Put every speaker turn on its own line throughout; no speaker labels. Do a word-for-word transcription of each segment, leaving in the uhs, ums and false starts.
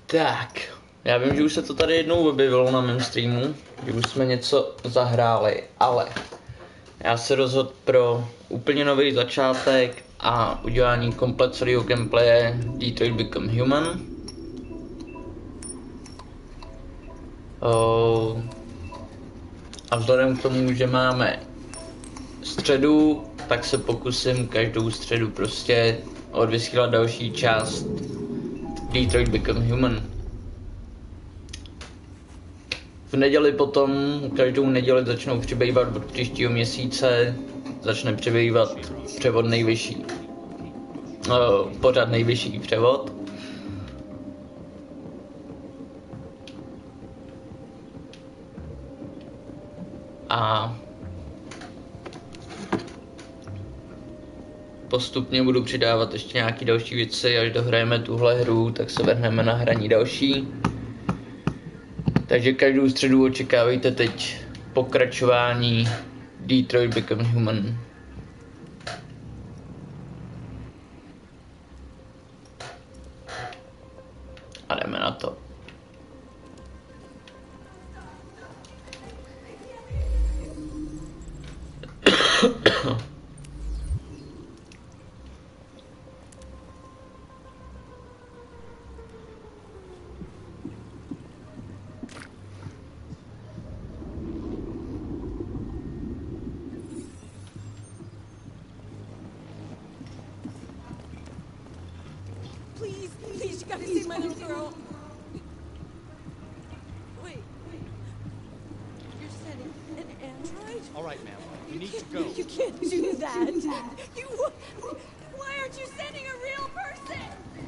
Tak, já vím, že už se to tady jednou objevilo na mém streamu, že už jsme něco zahráli, ale já se rozhodl pro úplně nový začátek a udělání komplet celého gameplaye Detroit Become Human. Uh, a vzhledem k tomu, že máme středu, tak se pokusím každou středu prostě odvysílat další část Detroit Become Human. V neděli potom, každou neděli začnou přibývat od příštího měsíce, začne přibývat převod nejvyšší, uh, pořád nejvyšší převod. A postupně budu přidávat ještě nějaký další věci, až dohrajeme tuhle hru, tak se vrhneme na hraní další. Takže každou středu očekávejte teď pokračování Detroit Become Human. A jdeme na to.
Please, please, you gotta see my little girl. Wait, wait. You're setting an android?
All right, ma'am. We need to go.
You can't do that. You. Why aren't you sending a real person?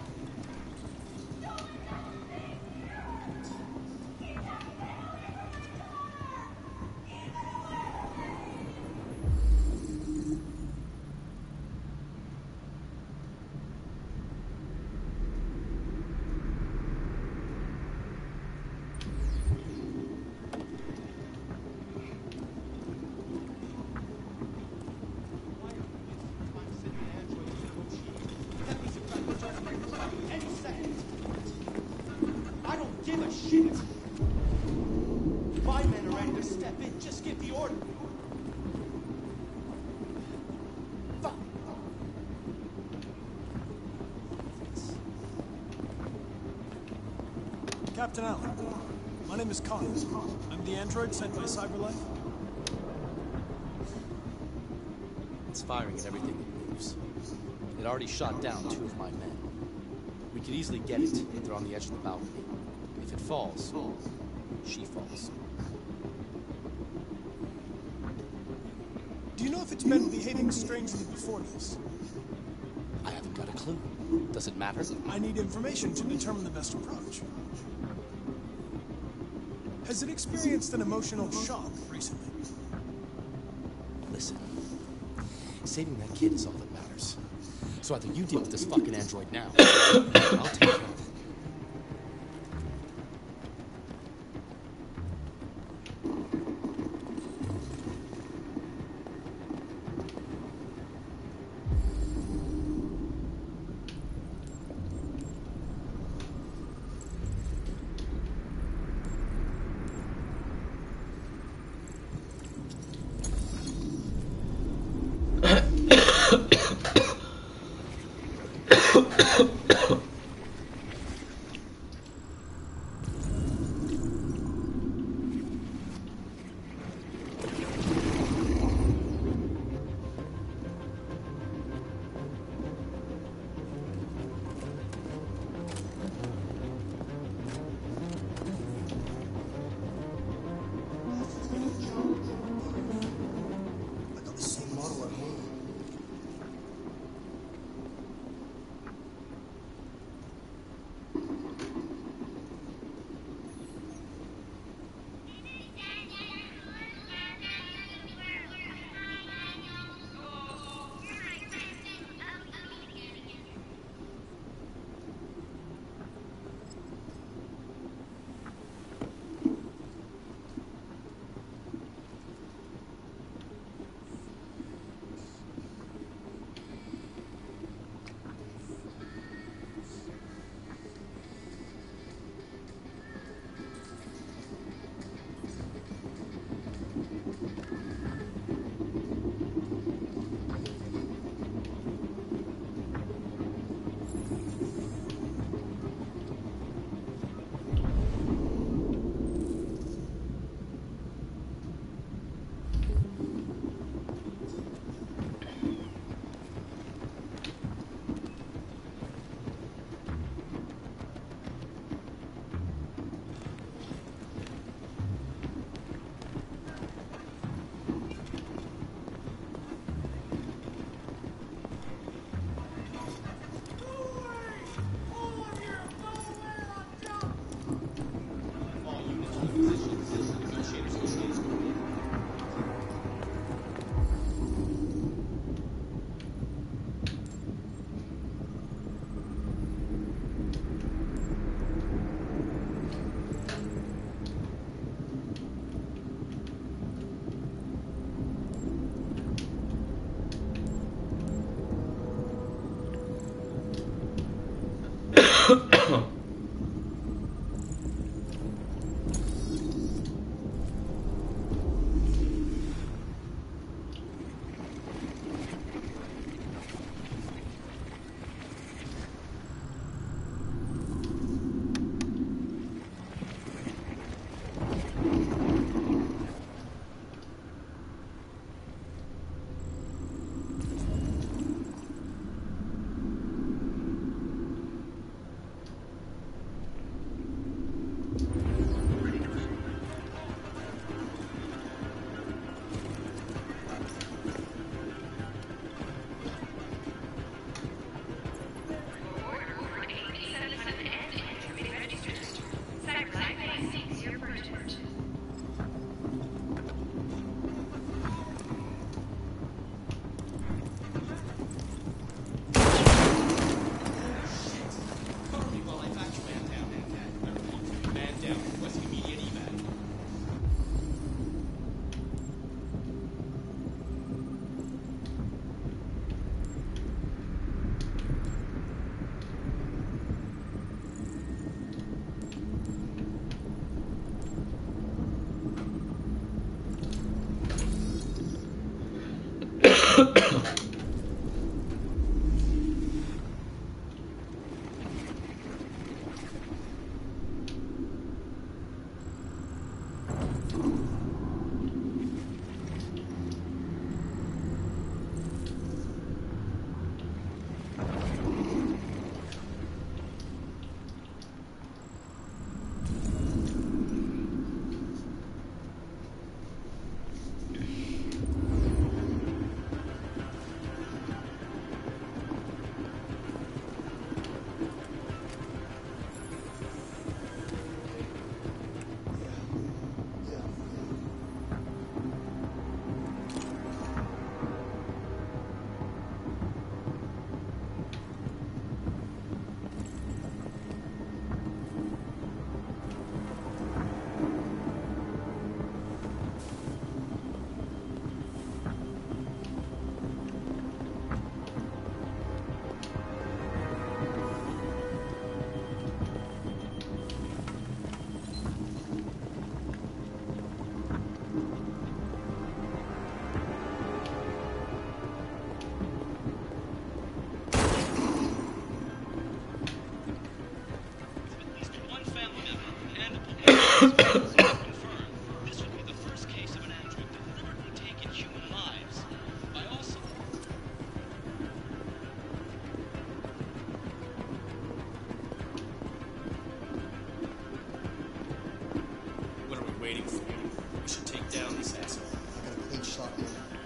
I don't give a shit. My men are ready to step in. Just give the order. Fuck.
Captain Allen, my name is Connor. I'm the android sent by CyberLife.
It's firing at everything that moves. It already shot down two of my men. We could easily get it, but they're on the edge of the balcony. If it falls, she falls.
Do you know if it's been behaving strangely before this?
I haven't got a clue. Does it matter?
I need information to determine the best approach. Has it experienced an emotional shock recently?
Listen. Saving that kid is all that matters. So either you deal with this fucking android now, or I'll take care of it.
I got the same model at home.
This would be the first case of an android deliberately taking human lives by also.
What are we waiting for? We should take down this asshole.
I got a clean shot here.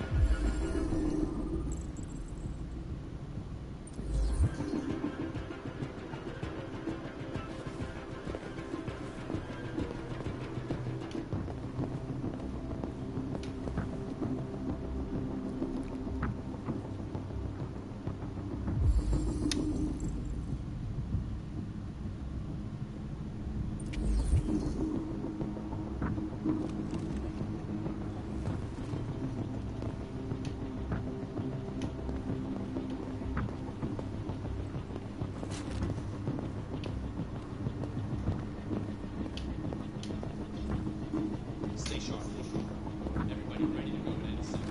Stay sharp. Everybody ready to go in any second.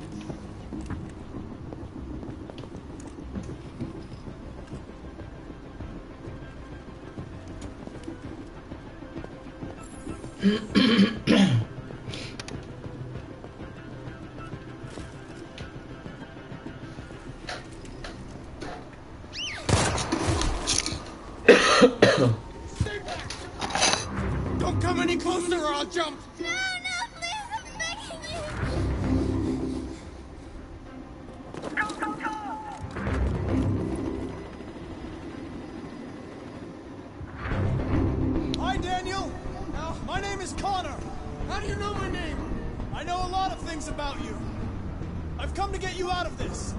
Don't come any closer or I'll jump!
No, no, please, I'm begging you.
Hi, Daniel. Uh, my name is Connor.
How do you know my name?
I know a lot of things about you. I've come to get you out of this.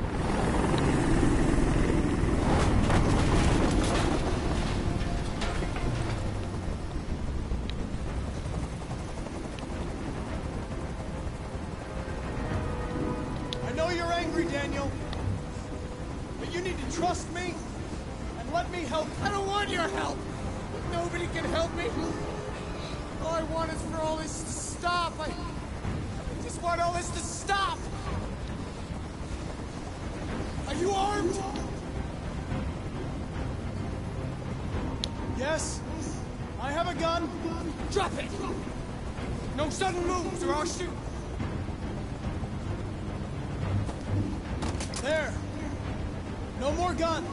I know you're angry, Daniel. But you need to trust me and let me help you.
I don't want your help! Nobody can help me! All I want is for all this to stop! I, I just want all this to stop! Are you armed?
Yes, I have a gun.
Drop it! No sudden moves or I'll shoot!
There. No more gun.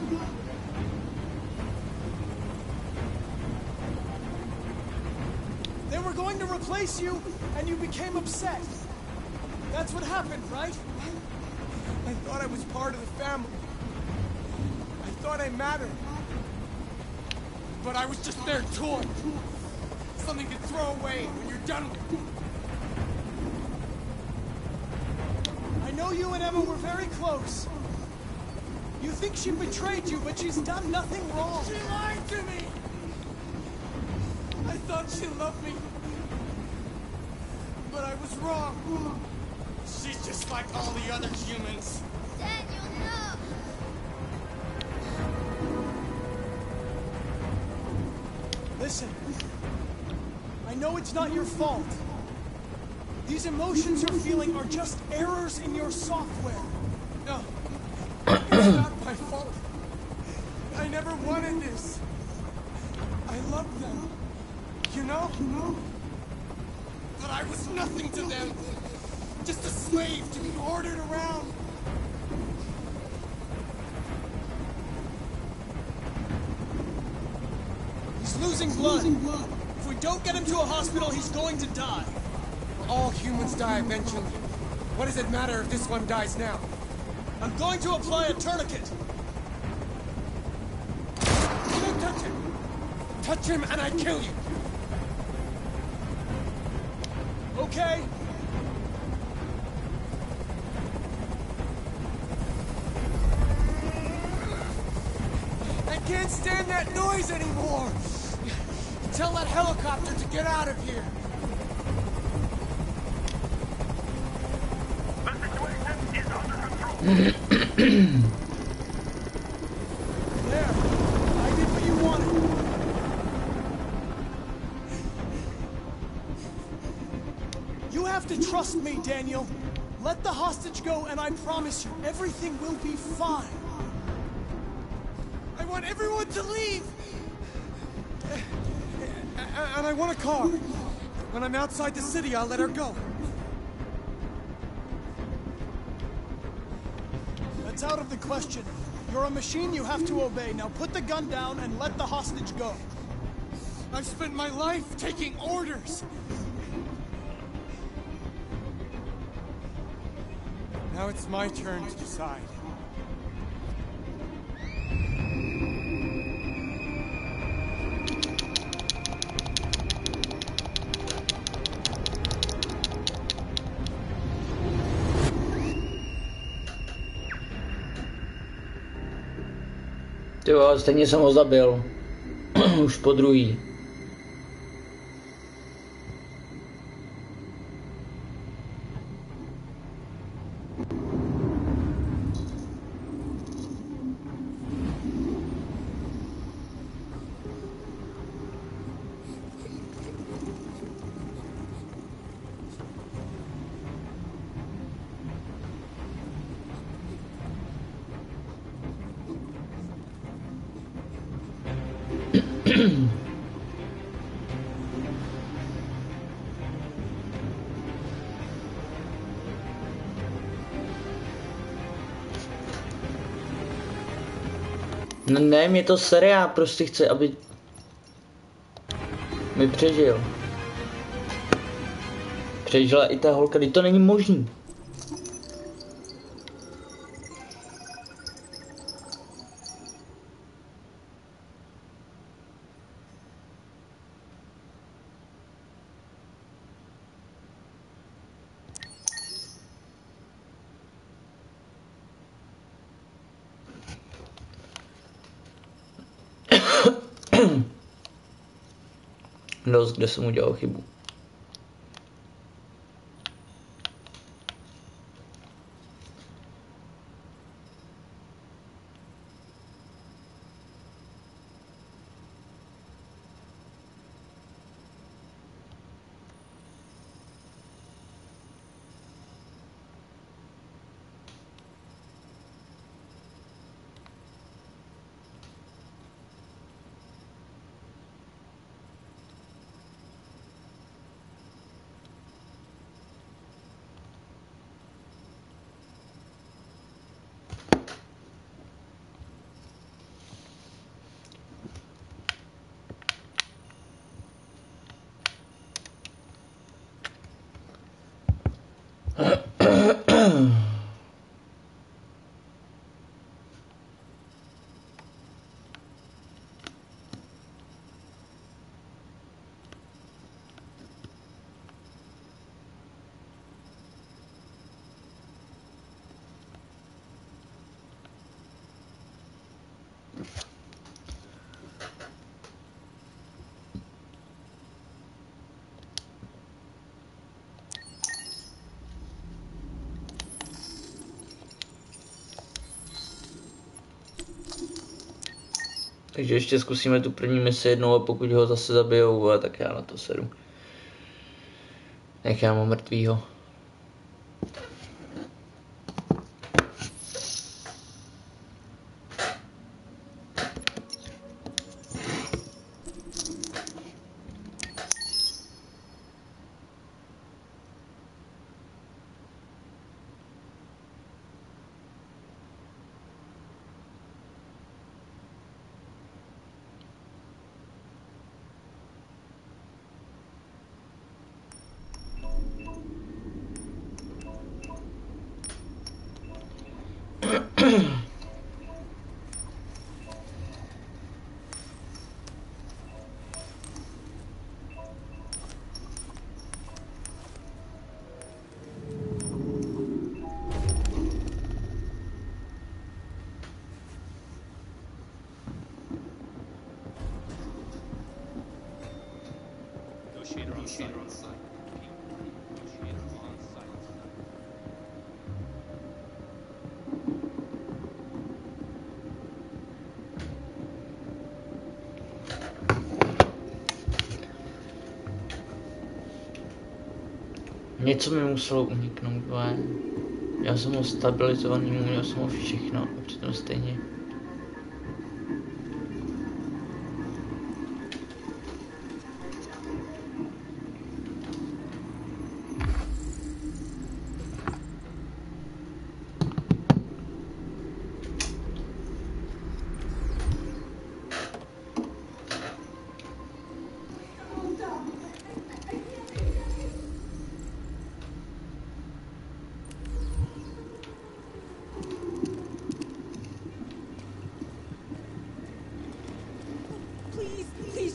They were going to replace you, and you became upset. That's what happened, right?
I thought I was part of the family. I thought I mattered. But I was just their toy. Something to throw away when you're done with it.
I know you and Emma were very close. You think she betrayed you, but she's done nothing wrong.
She lied to me! I thought she loved me. But I was wrong. She's just like all the other humans.
Daniel, no.
Listen, I know it's not your fault. These emotions you're feeling are just errors in your software.
No. It's not my fault. I never wanted this. I loved them. You know? You know? But I was nothing to them. Just a slave to be ordered around.
He's losing blood. If we don't get him to a hospital, he's going to die.
All humans die eventually. What does it matter if this one dies now?
I'm going to apply a tourniquet.
Don't touch him! Touch him and I kill you!
Okay.
I can't stand that noise anymore! Tell that helicopter to get out of here!
There. I did what you wanted. You have to trust me, Daniel. Let the hostage go, and I promise you, everything will be fine.
I want everyone to leave!
A- and I want a car. When I'm outside the city, I'll let her go. That's out of the question. You're a machine you have to obey. Now put the gun down and let the hostage go. I've spent my life taking orders. Now it's my turn to decide.
Ty jo, stejně jsem ho zabil. Už po druhý. No ne, mě to sere, já prostě chci, aby mi přežil. Přežila i ta holka, teď to není možný. Dost, kde jsem udělal chybu. Takže ještě zkusíme tu první misi jednou a pokud ho zase zabijou, tak já na to sedu. Nechám ho mrtvýho. Něco mi muselo uniknout, ale já jsem ho stabilizovaný, měl jsem ho všechno a přitom stejně.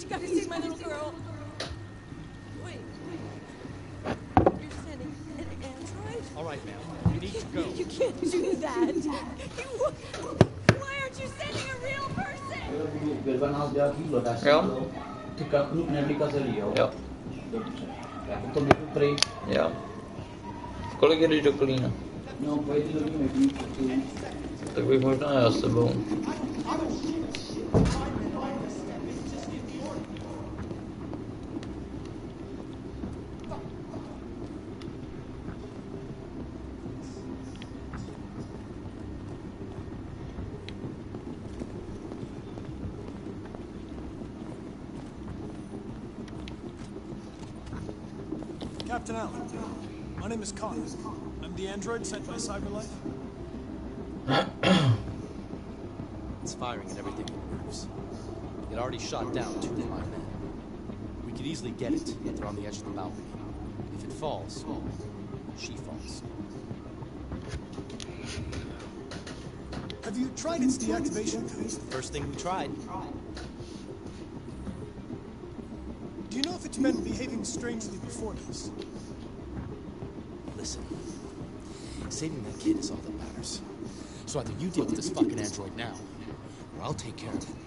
you gotta save my little girl. Wait. You're sending an android?
All right, ma'am. You need to go.
You can't do that. You... Why aren't you sending a real person?
Jo?
Ty kluk nevlíka zelí, jo?
Jo.
Dobře. Já potom jdu pryč.
Jo. Kolik jdeš do Kolína?
No, pojď do ní neklíč.
Tak bych možná já s sebou.
Captain Allen, my name is Connor. I'm the android sent by CyberLife.
It's firing at everything it moves. It already shot down two of my men. We could easily get it, but they're on the edge of the balcony. If it falls, she falls.
Have you tried its deactivation code?
First thing we tried.
Do you know if it's been behaving strangely before this?
Listen, saving that kid is all that matters. So either you deal with this fucking android now, or I'll take care of it.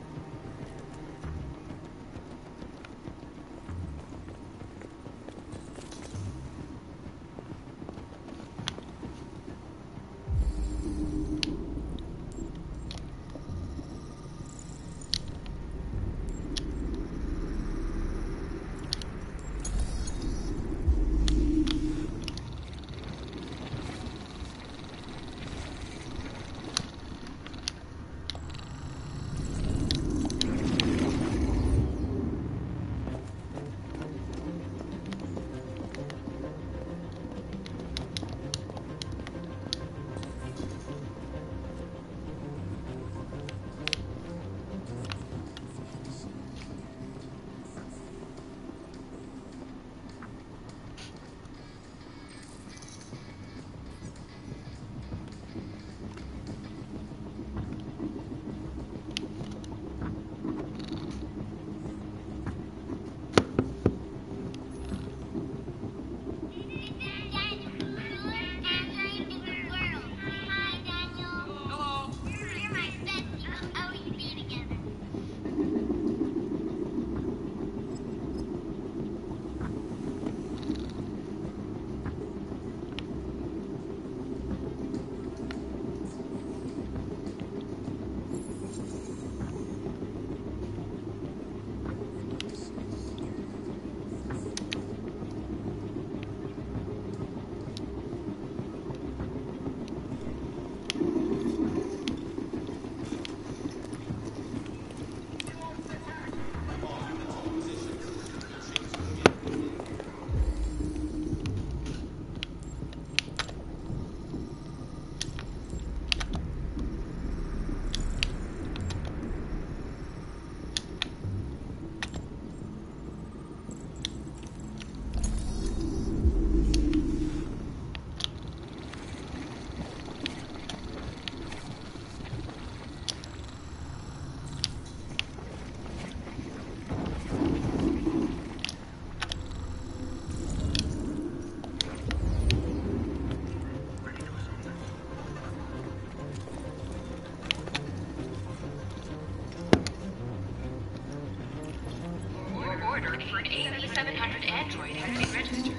for an A V seven hundred android has been registered.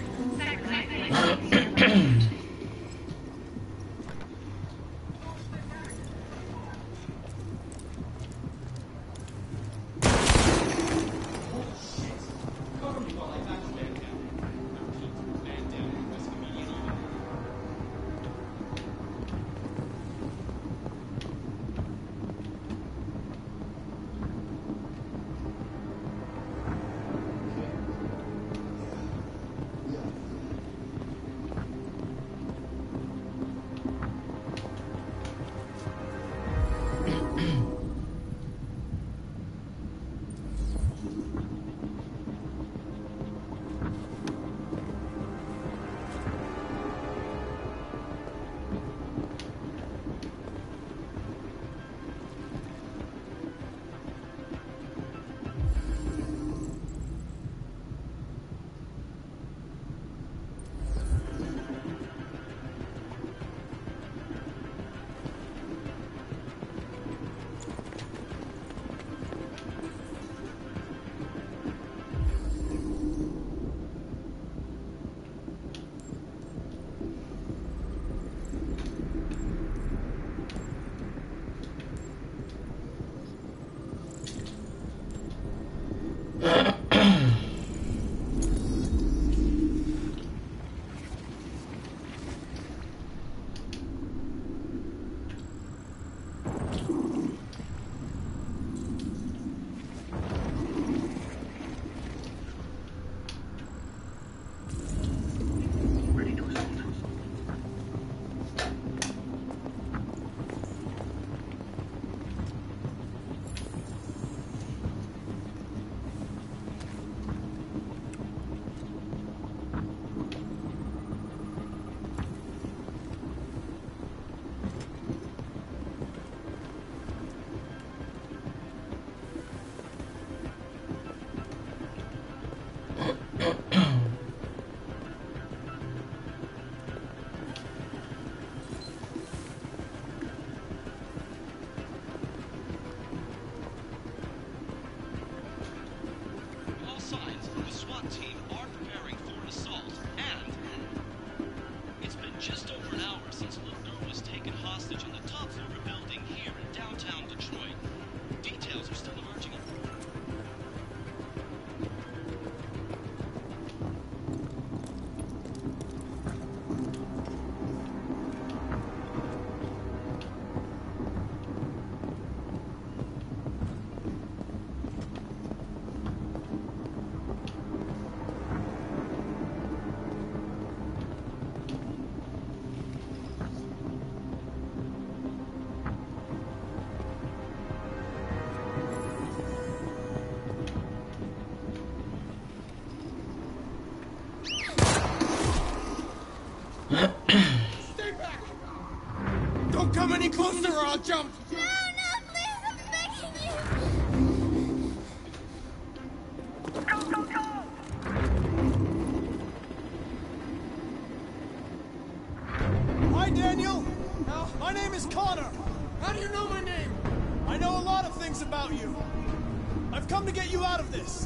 things about you. I've come to get you out of this.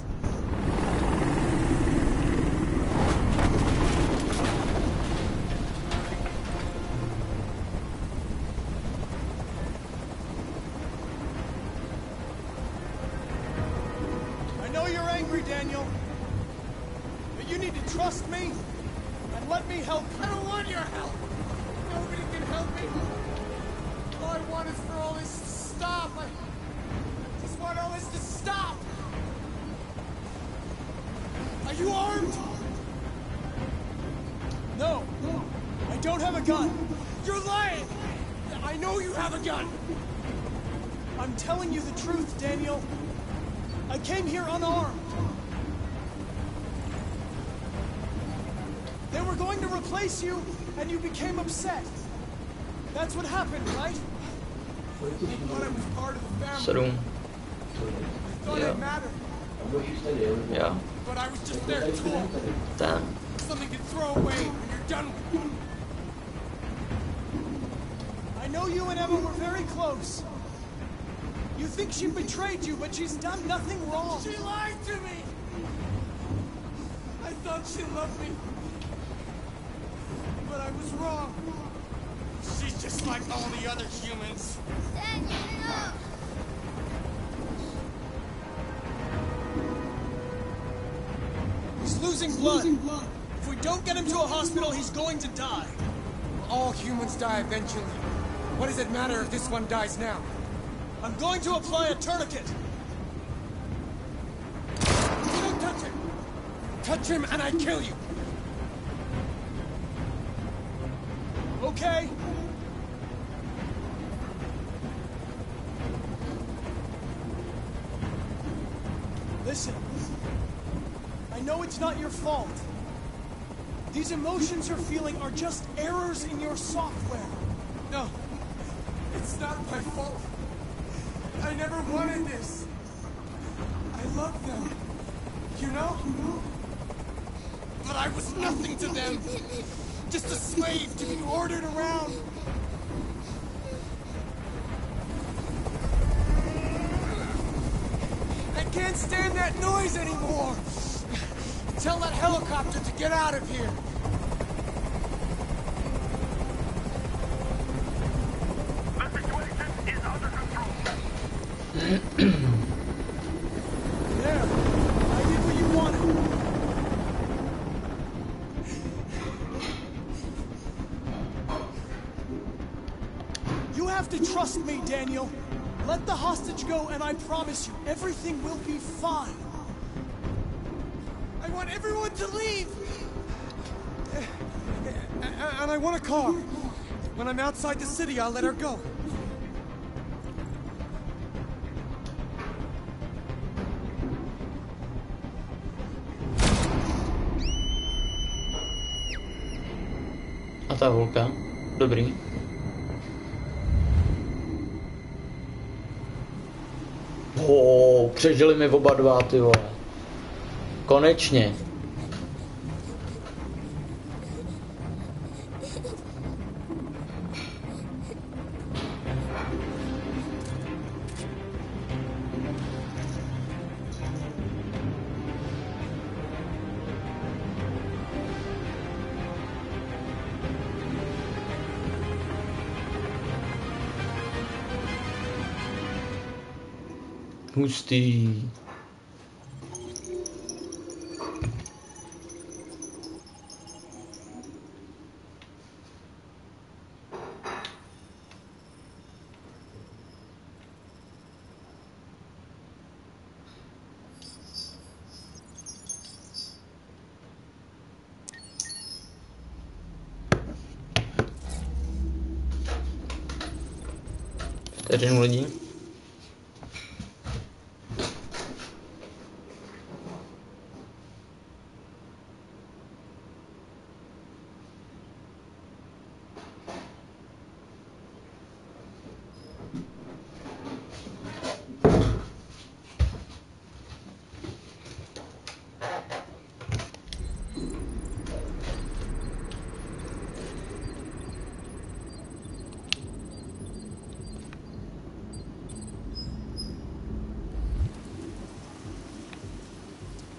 I know you're angry, Daniel. But you need to trust me and let me help you.
I don't want your help. Nobody can help me. All I want is for all this to stop. I just want all this to stop. Are you armed?
No, I don't have a gun.
You're lying. I know you have a gun.
I'm telling you the truth, Daniel. I came here unarmed. They were going to replace you, and you became upset. That's what happened, right?
I thought I was part of the family.
Sedm.
I thought
Yeah.
it mattered.
Jo.
But I was just their tool.
Ten.
Something to throw away when you're done with it.
I know you and Emma were very close. You think she betrayed you, but she's done nothing wrong.
She lied to me. I thought she loved me. But I was wrong. She's just like all the other humans.
He's losing blood. If we don't get him to a hospital, he's going to die.
All humans die eventually. What does it matter if this one dies now?
I'm going to apply a tourniquet.
Don't touch him! Touch him and I kill you!
Okay. Listen. I know it's not your fault. These emotions you're feeling are just errors in your software.
No. It's not my fault. I never wanted this. I love them. You know? But I was nothing to them. Just a slave to be ordered around. I can't stand that noise anymore. Tell that helicopter to get out of here.
The situation is under control.
There. I did what you wanted. You have to trust me, Daniel. Let the hostage go, and I promise you, everything will be fine.
I want everyone to leave! And I want a car. When I'm outside the city, I'll let her go.
A ta holka. Dobrý. Oh, přežili mi oba dva, ty vole. Konečně. Hustý. Vteřinu lidí.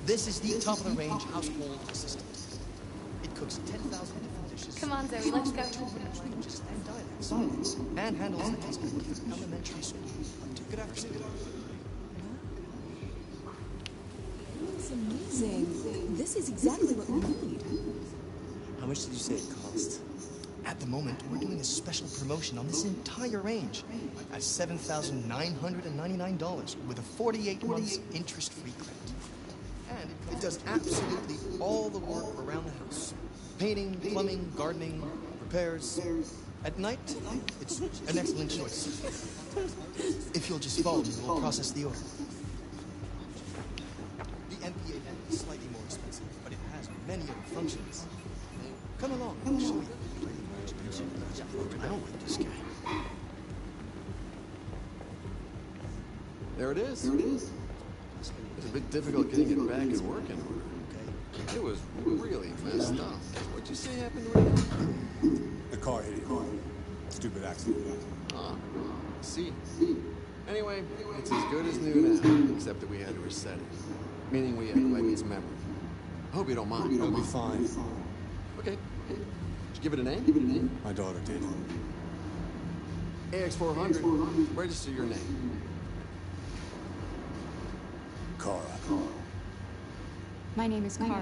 This is the top-of-the-range household assistant. It cooks ten thousand different dishes.
Come on, Zoe, let's go.
Languages and dialects. And handles the textbook for elementary school. Good afternoon.
It's amazing. This is exactly what we need.
How much did you say it cost? At the moment, we're doing a special promotion on this entire range at seven thousand nine hundred ninety-nine dollars with a forty-eight months interest-free credit. And it does absolutely all the work around the house. Painting, plumbing, gardening, repairs. At night, it's an excellent choice. If you'll just follow me, we'll process the order. The N P A van is slightly more expensive, but it has many other functions. Come along, I'll show you. I don't like this guy.
There it is. It's a bit difficult getting it back in working order. Okay. It was really messed up. What'd you say happened to it?
The car hit it. Stupid accident.
Ah, see. Anyway, it's as good as new now, except that we had to reset it. Meaning we had to wipe its memory. I hope you don't mind.
It'll be fine.
Okay. Did you give it a name? Give it a name?
My daughter did.
A X four hundred. Register your name.
Kara.
My name is Kara.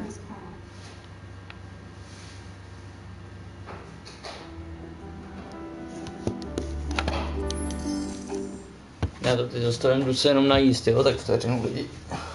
Já to teď zastavím, jdu se jenom najíst, jo, tak vteřinu lidi.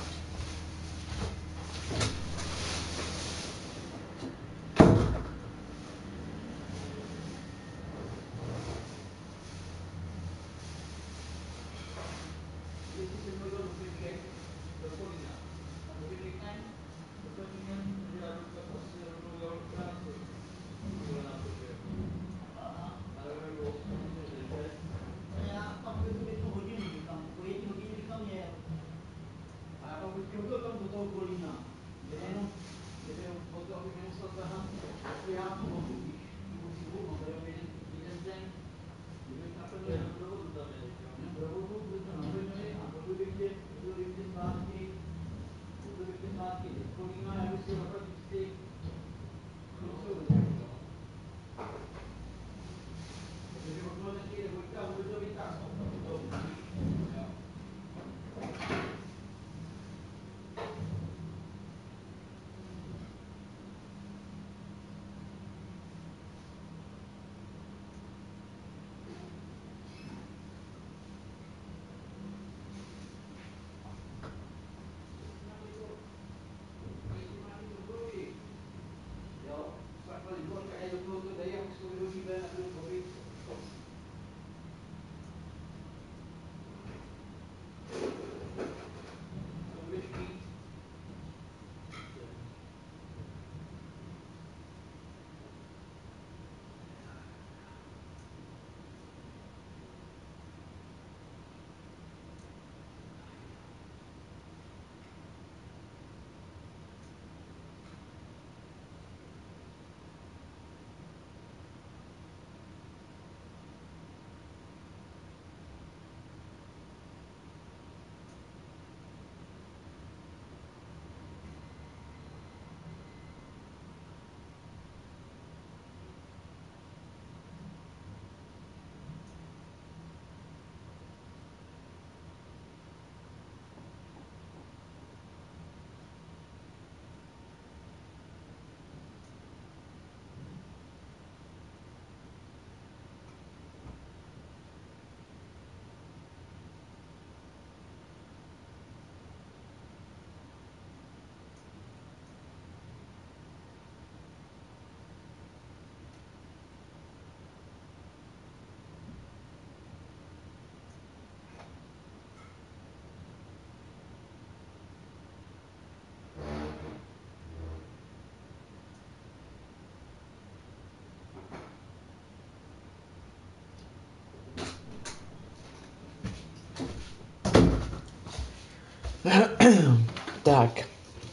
Tak.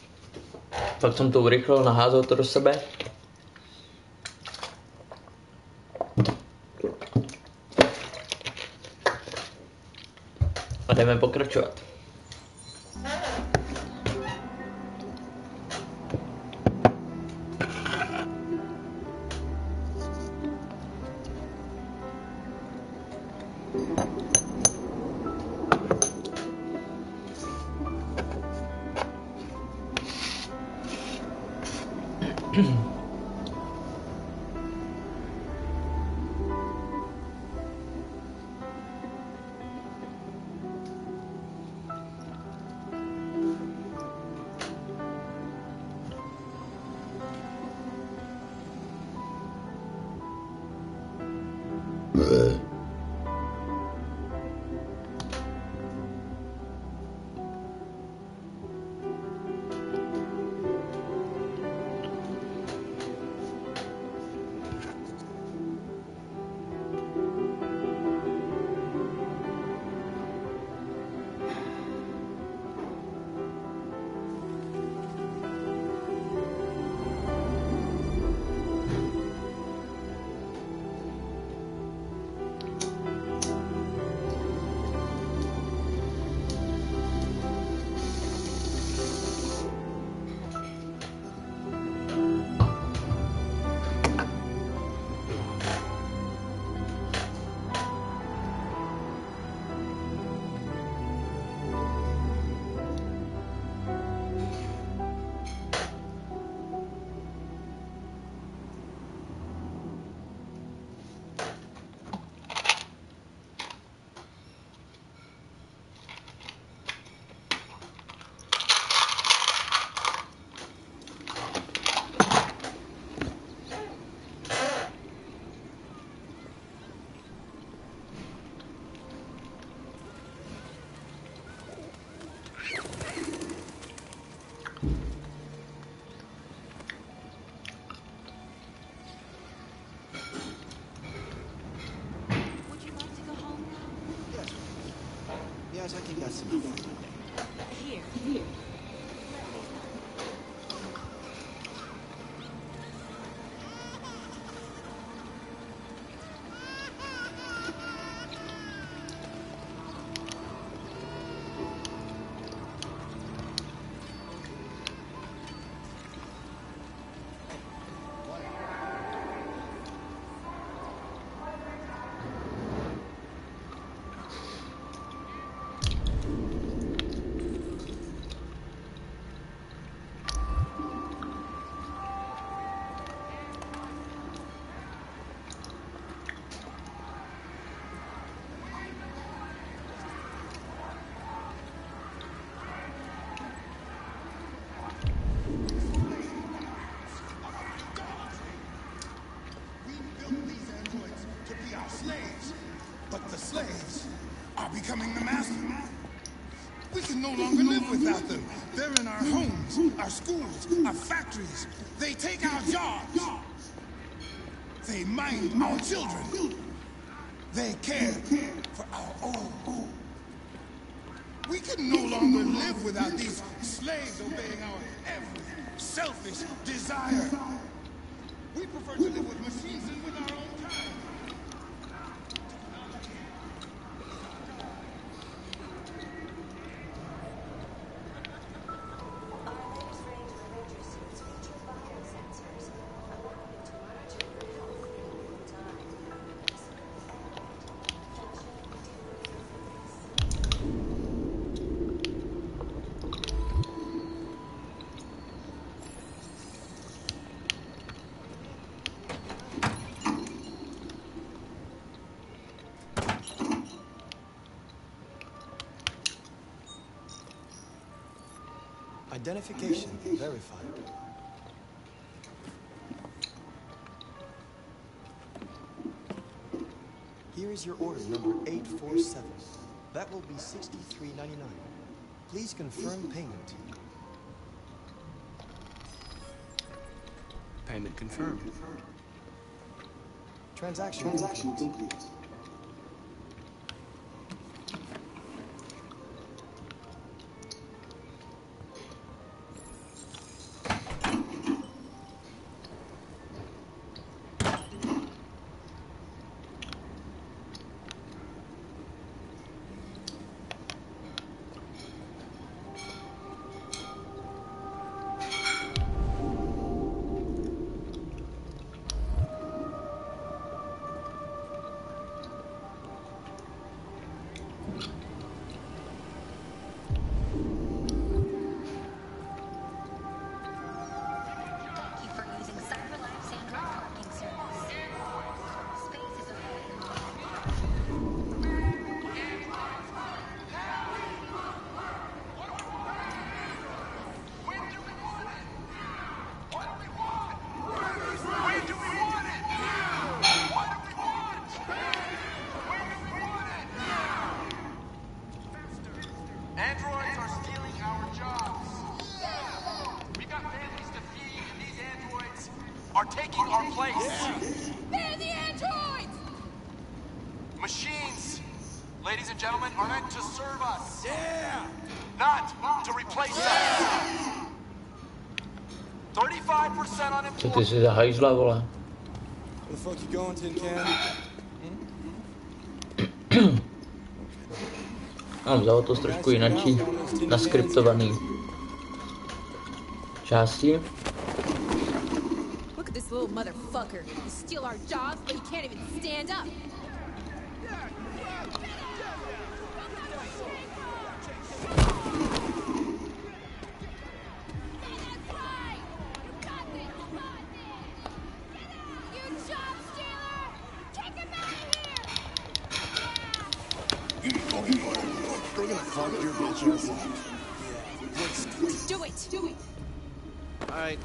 Pak jsem to urychlil, naházel to do sebe. A jdeme pokračovat.
Would you like to go home now?
Yes. Yes, I think that's enough.
Here. Here.
But the slaves are becoming the master. We can no longer live without them. They're in our homes, our schools, our factories. They take our jobs. They mind our children. They care for our old. We can no longer live without these slaves obeying our every selfish desire. We prefer to live with machines than with our own kind.
Identification verified. Here is your order number eight four seven. That will be sixty-three ninety-nine. Please confirm payment.
Payment confirmed.
Transaction,
Transaction
complete.
complete.
Androids are stealing our jobs. We got families to feed, and these androids are taking our place.
They're the androids!
Machines, ladies and gentlemen, are meant to serve us. Yeah! Not to replace us. thirty-five percent
Co ty si za hajzla, vole?
Where the fuck you going, Tin Can?
Mám za to trošku jinačí, naskriptovaný části.
Look at this little motherfucker. You steal our jobs, but you can't even stand up.
Do it! Do it! Alright.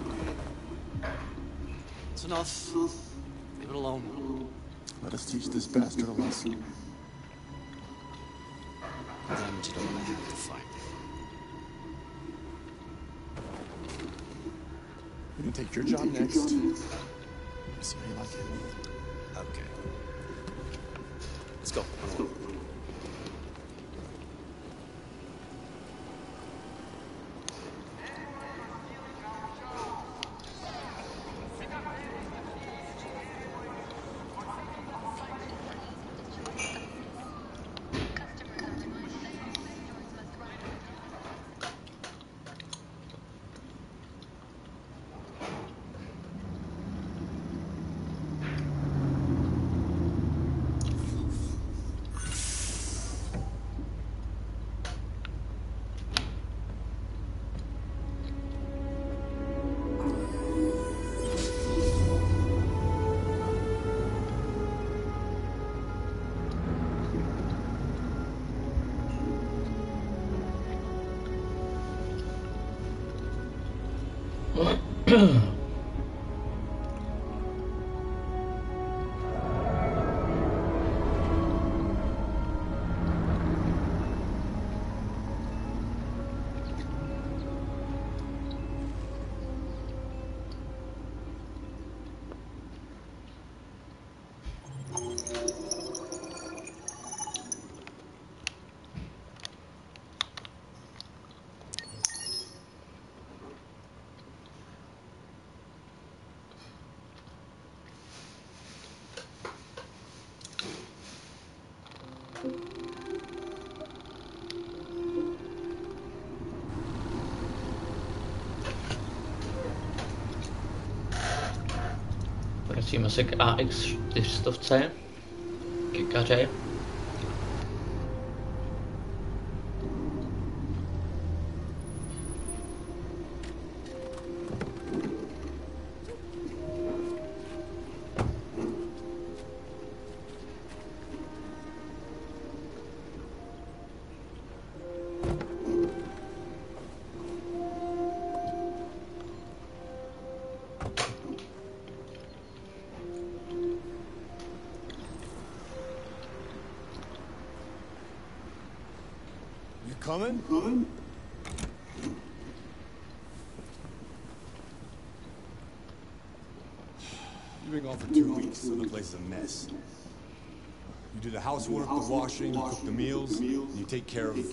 It's enough. Leave it alone.
Let us teach this bastard a lesson.
Then you don't have to fight.
We can take your job next. See how you like it.
Okay. Let's go.
Vracíme se k A X čtyři, ke kaře.
Coming? Coming? You've been gone for two weeks, so the place is a mess. You do the housework, the washing, you cook the meals, and you take care of...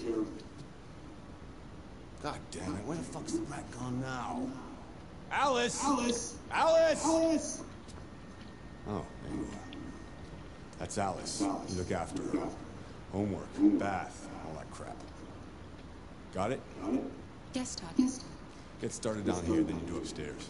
God damn it, where the fuck's the brat gone now? Alice! Alice! Alice! Alice! Oh, there you are. That's Alice. You look after her. Homework, bath, all that crap. Got it?
Yes, Todd.
Get started down here, then you do upstairs.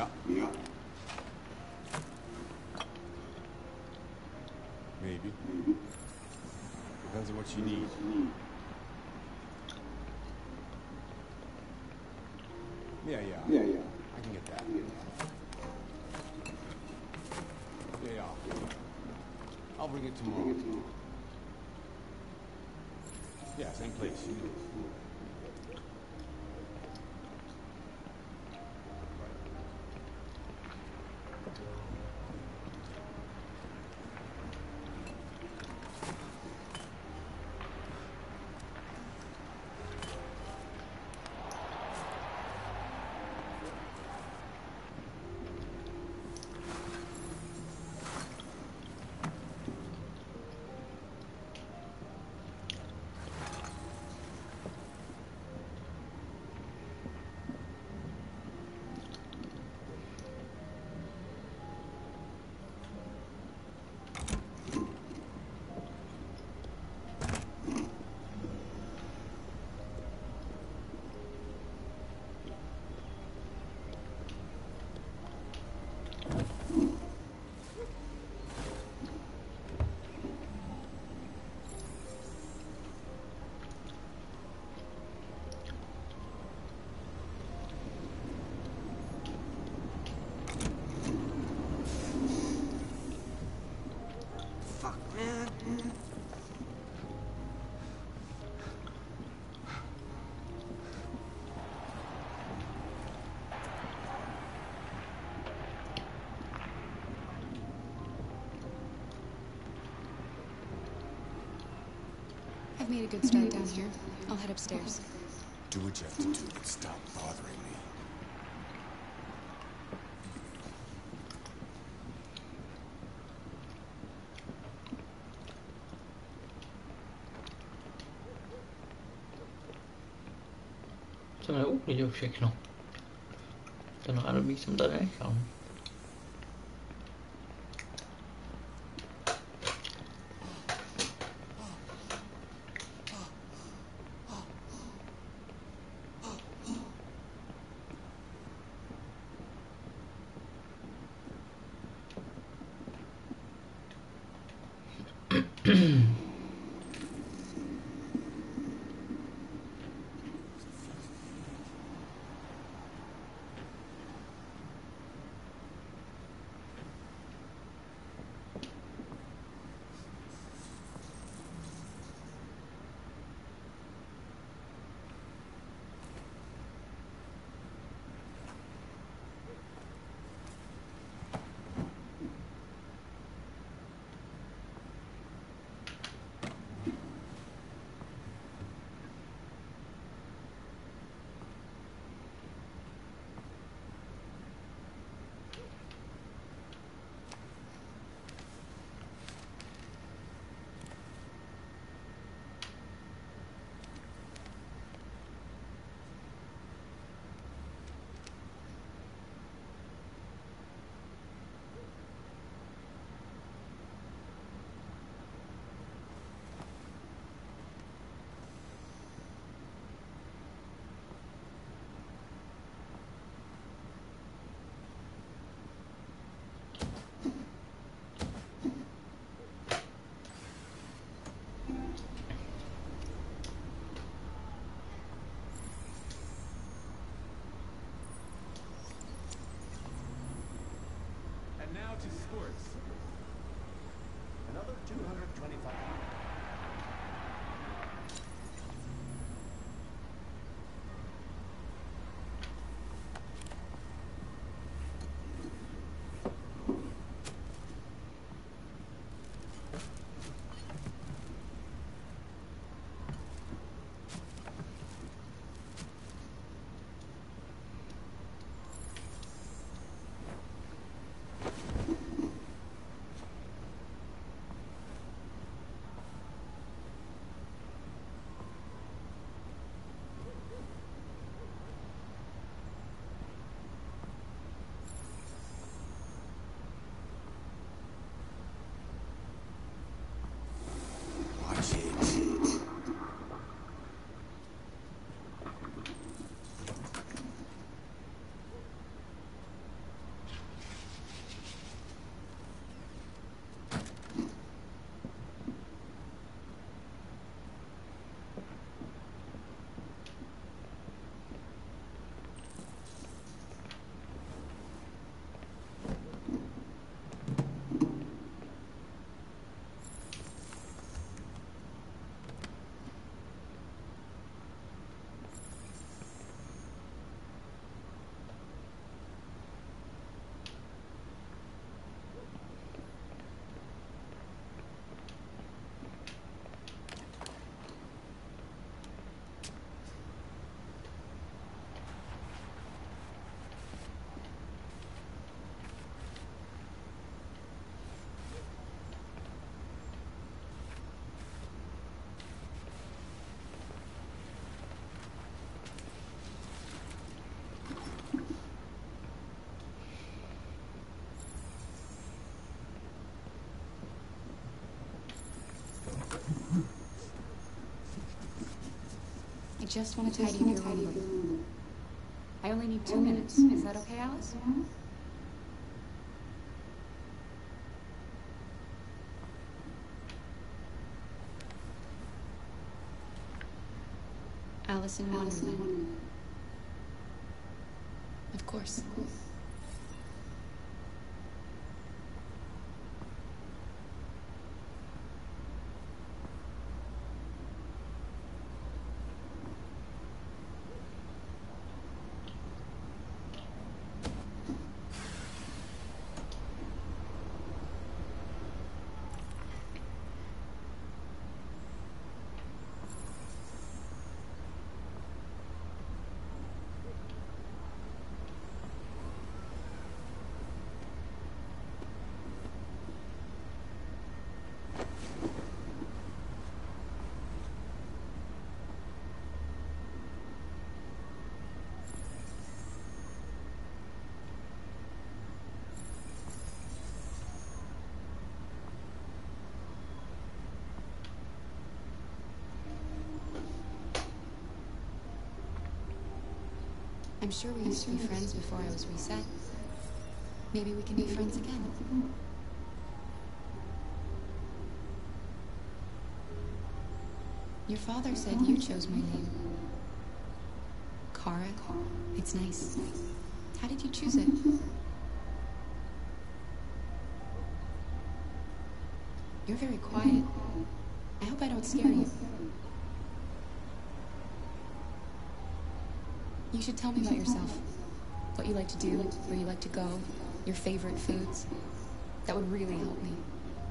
Yeah. Yeah. Maybe. Maybe. Depends on what you need. Yeah, yeah. Yeah, yeah. I can get that. Yeah, yeah. I'll bring it tomorrow. Yeah, same place.
I've made a good start down here. I'll head upstairs.
Do what you have to do, but stop bothering me.
Jsem neuklidil všechno. Ten nádobí jsem tady nechal.
Now to sports. Another two hundred twenty-five.
just want to tidy up your room. I only need two minutes. Is that okay, Alice? Alice in Wonderland. Of course. I'm sure we used to be friends before I was reset. Maybe we can be friends again. Your father said you chose my name. Kara. It's nice. How did you choose it? You're very quiet. I hope I don't scare you. You should tell me about yourself. What you like to do, where you like to go, your favorite foods. That would really help me.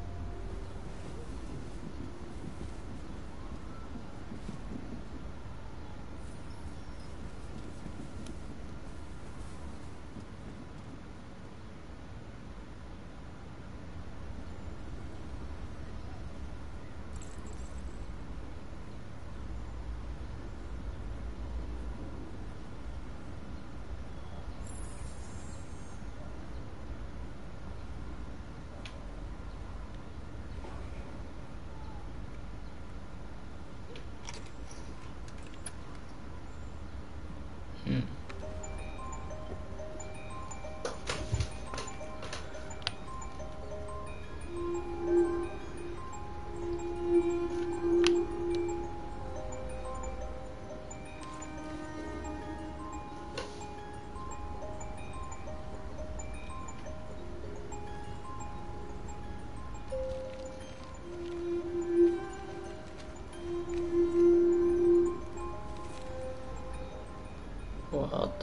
What?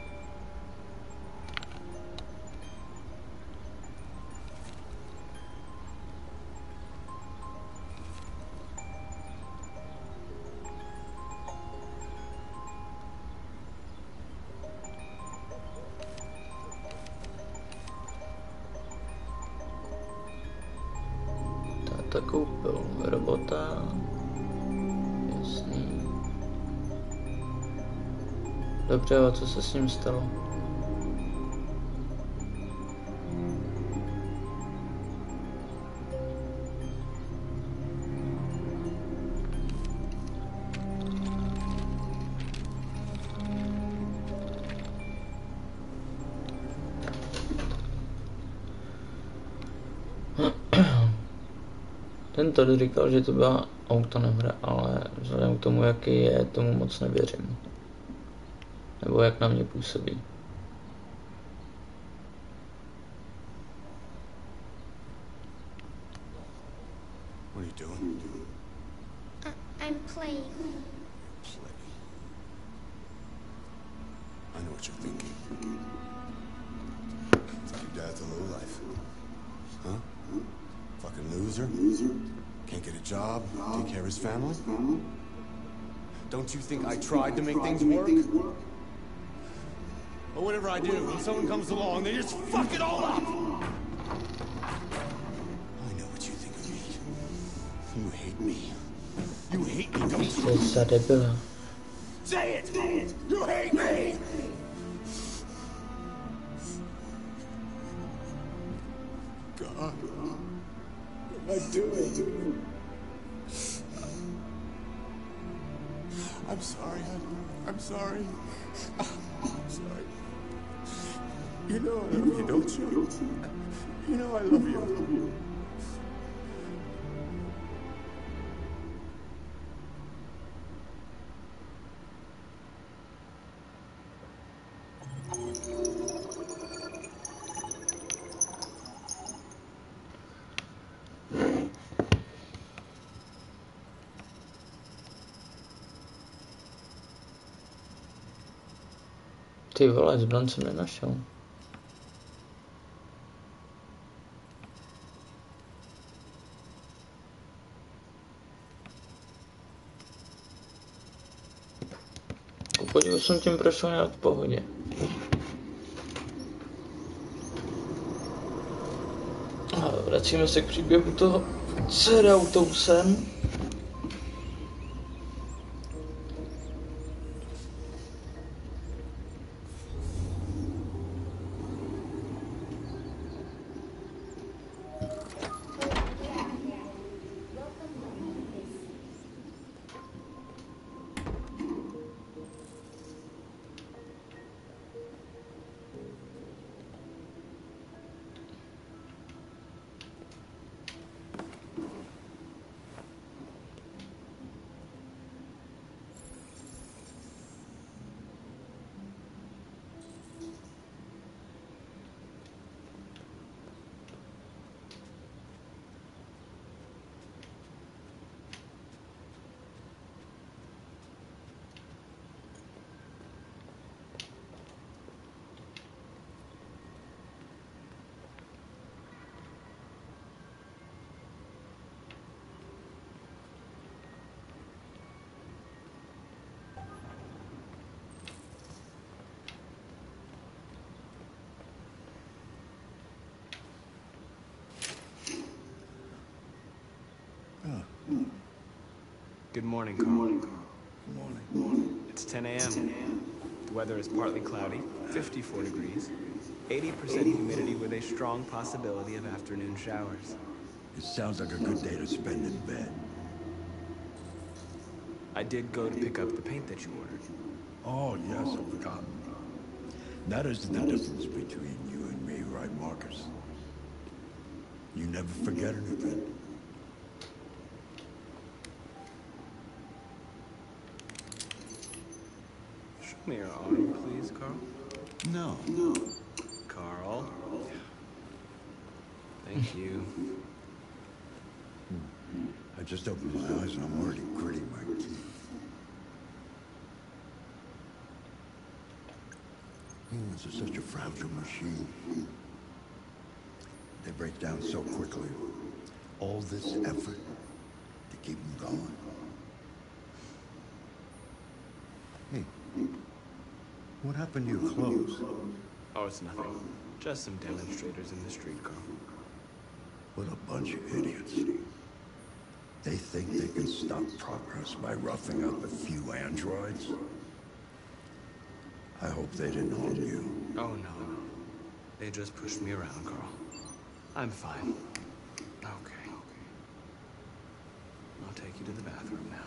Táta koupil robota. Jasný. Dobře, a co se s ním stalo? Ten tady říkal, že to byla autonehoda, ale vzhledem k tomu, jaký je, tomu moc nevěřím. Nebo jak na mě působí.
What are you doing?
Uh, I'm playing.
Play. I know what you're thinking. Think your dad's a lowlife. Huh? Fucking loser? Can't get a job, take care of his family? Don't you think I tried to make things work? But whatever I do, when someone comes along, they just fuck it all up! I know what you think of me. You hate me. You hate me, don't you?
Za debila.
Say it! You hate me! God. What am I doing? I'm sorry, hon. I'm sorry. I'm sorry. You know I love you, don't you? You know I love you.
Ty vole, zbran jsem nenašel. Podívej, jsem tím prošel nějak v pohodě. A vracíme se k příběhu toho dcera autobusem.
Good morning, Carl. Good morning. Good morning. It's ten A M The weather is partly cloudy, fifty-four degrees, eighty percent humidity with a strong possibility of afternoon showers.
It sounds like a good day to spend in bed.
I did go to pick up the paint that you ordered.
Oh, yes, I've forgotten. That is the difference between you and me, right, Marcus? You never forget anything.
Show me your arm, please, Carl.
No.
No. Carl. Thank you.
I just opened my eyes and I'm already gritting my teeth. Humans are such a fragile machine. They break down so quickly. All this effort to keep them going. Hey, what happened to your clothes?
Oh, it's nothing. Just some demonstrators in the street, Carl.
What a bunch of idiots. They think they can stop progress by roughing up a few androids. I hope they didn't harm you.
Oh, no, no. They just pushed me around, Carl. I'm fine. Okay. I'll take you to the bathroom now.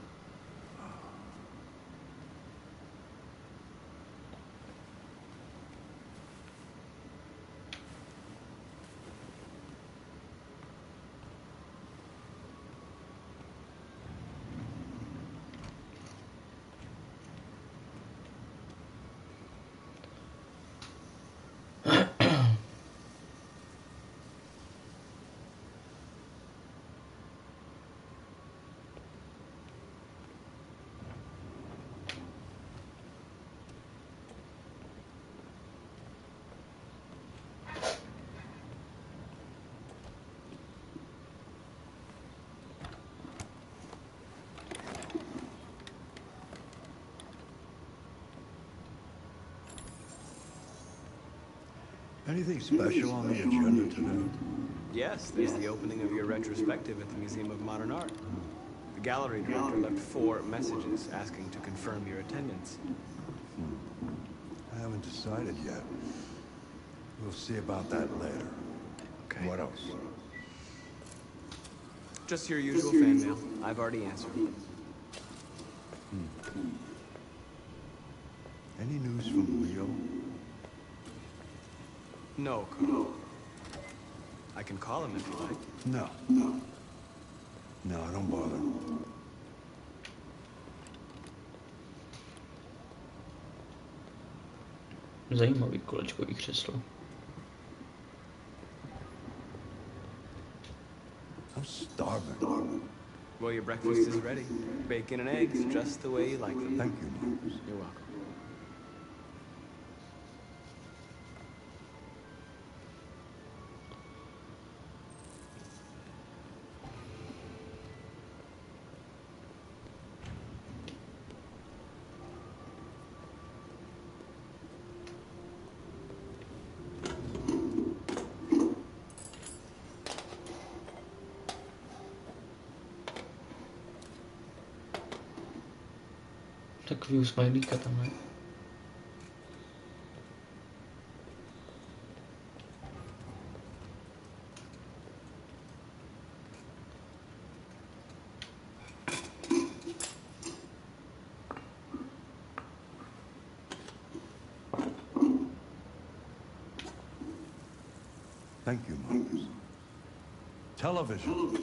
Anything special on the agenda today?
Yes, there's the opening of your retrospective at the Museum of Modern Art. The gallery director left four messages asking to confirm your attendance.
I haven't decided yet. We'll see about that later.
Okay.
What else?
Just your usual fan mail. I've already answered.
Any news from Leo?
No, Carl. I can call him if you like.
No. No, don't bother.
Zajímavý kolečkový křeslo.
I'm starving.
Well, your breakfast is ready. Bacon and eggs, just the way you like them.
Thank you, Marcus.
You're welcome.
Takový usmajlíka tam, ne?
Thank you, Marcus. Television.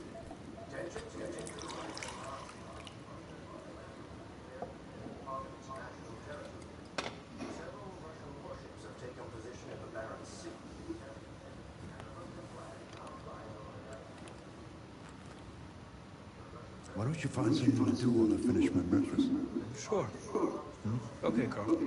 Why don't you find something to do while I finish my breakfast?
Sure.
Hmm?
Okay, Carl.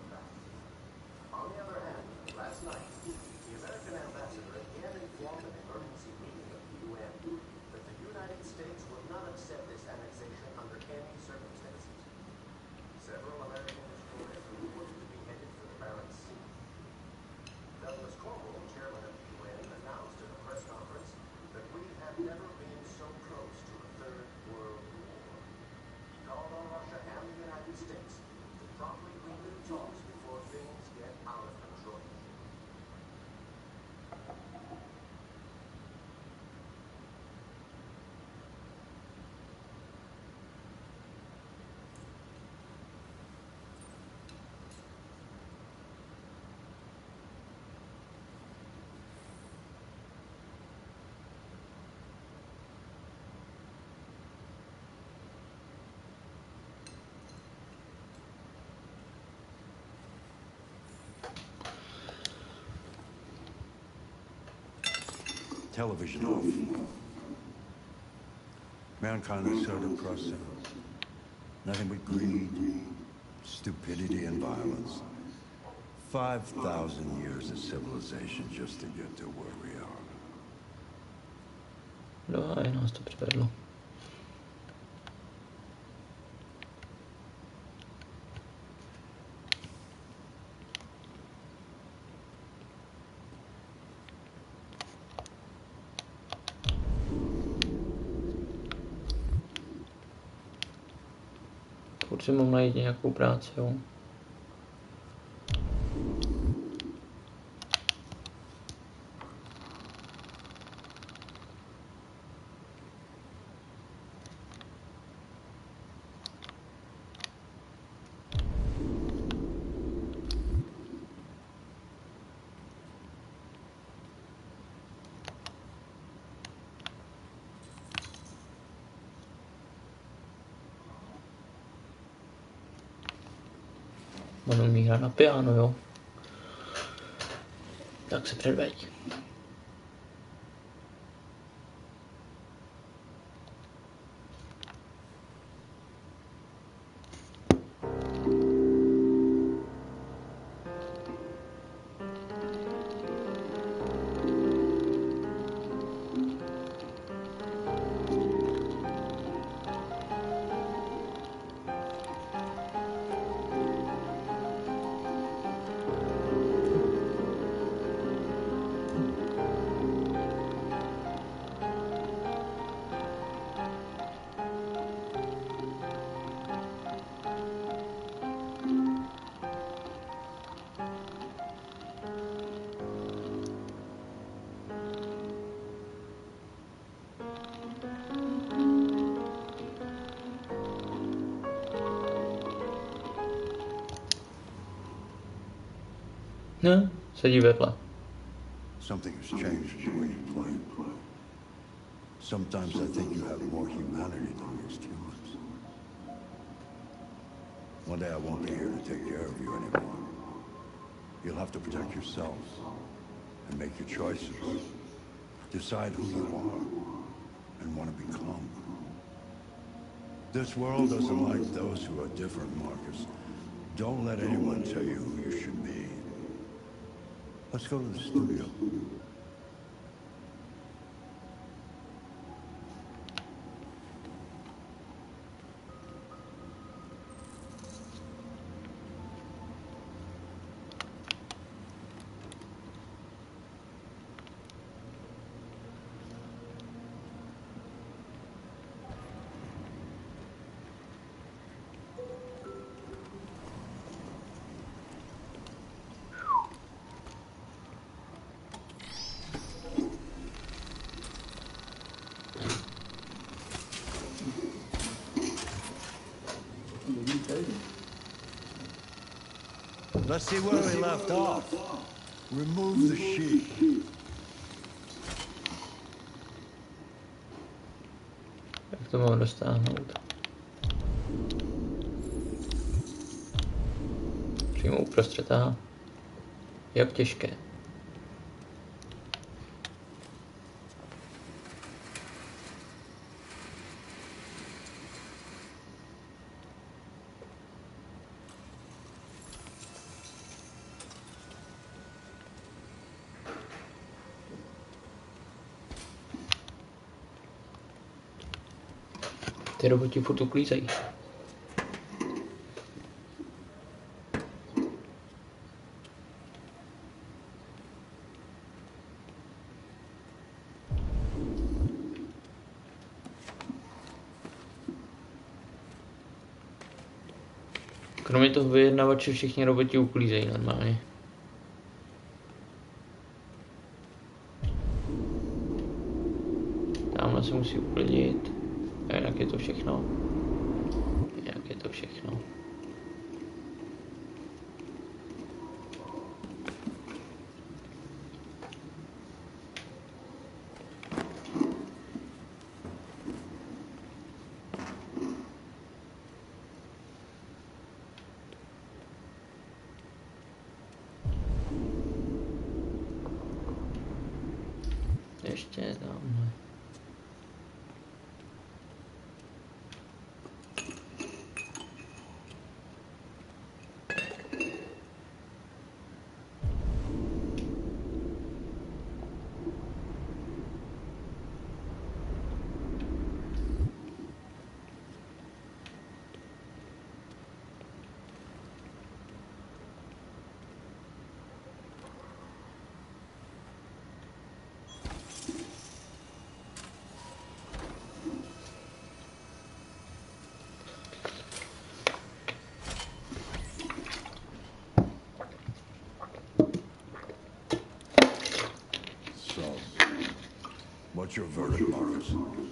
Television off. Mankind is so depressing. Nothing but greed, stupidity, and violence. Five thousand years of civilization just to get to where we are.
No a nás to přivedlo. Furt si mám najít nějakou práci, jo. On umí hrát na piano, jo. Tak se předveď. No, sedí vedle.
Something has changed in the way you play. Sometimes I think you have more humanity than most humans. One day I won't be here to take care of you anymore. You'll have to protect yourself and make your choices. Decide who you are and want to become. This world doesn't like those who are different, Marcus. Don't let anyone tell you who you should be. Let's go to the studio. Let's see where we left off. Remove the sheet.
Jak to mám dostáhnout? Přímo uprostřed, aha. Jak těžké. Ty roboti furt uklízejí. Kromě toho vyjednavače všichni roboti uklízejí normálně. Tamhle se musí uklidit. A jinak je to všechno. Jinak je to všechno. Ještě tamhle.
What's your verdict, Marcus?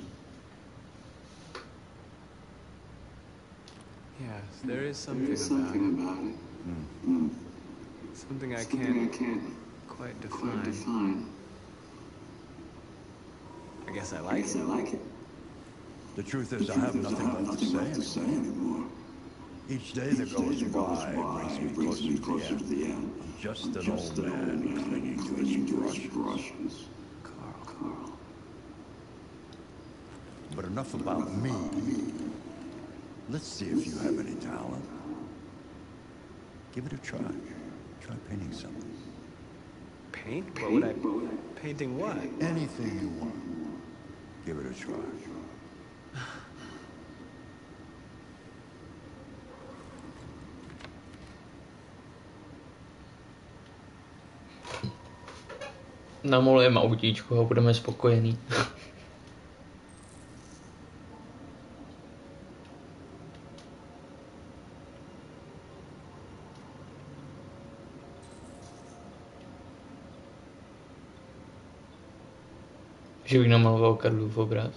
Yes, there is something,
there is something
about,
about
it.
it. Mm.
Something I
something
can't,
I can't
quite define.
Quite define.
I guess I like
I guess
it.
I like it.
The truth is,
the
I have
truth is
nothing,
I have
left,
nothing
to
left to say anymore.
Each day that
Each
goes
day that
by
goes
brings me
brings
closer,
me
to,
closer
the
to the end.
I'm just an
Just
old
an
man
old man
clinging to
clinging
his
to
brushes.
his brushes.
Carl.
Carl.
But enough about me. Let's see if you have any talent. Give it a try. Try painting something.
Paint? What would I... Painting what?
Anything you want. Give it a try.
Namalujeme autíčko a budeme spokojení. Že bych namaloval Karlův obraz.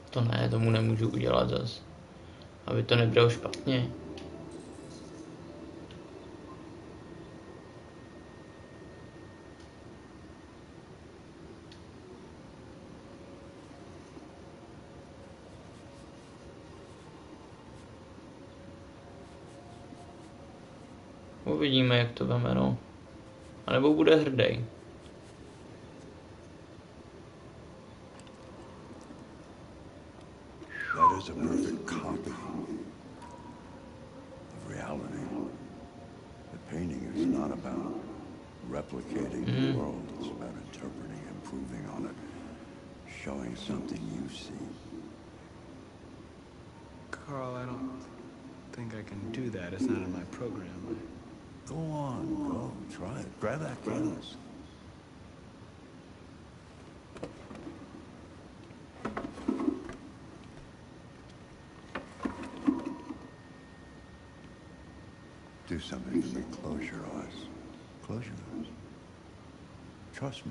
To ne, tomu nemůžu udělat zas. Aby to nebral špatně. Uvidíme, jak to veme, no. A nebo bude hrdý.
That is a perfect copy of reality. The painting is not about replicating
Mm.
the world. It's about interpreting, improving on it, showing something you see.
Carl, I don't think I can do that. It's not in my program.
Go on, go, try it. Grab that canvas. Do something for me. Close your eyes. Close your eyes. Trust me.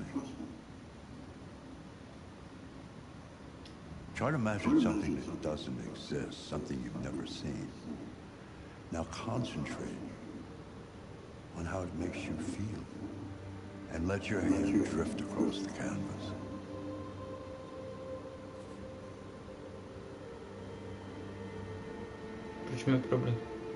Try to imagine something that doesn't exist, something you've never seen. Now concentrate on how it makes you feel, and let your hand drift across the canvas.
Proč mi problém?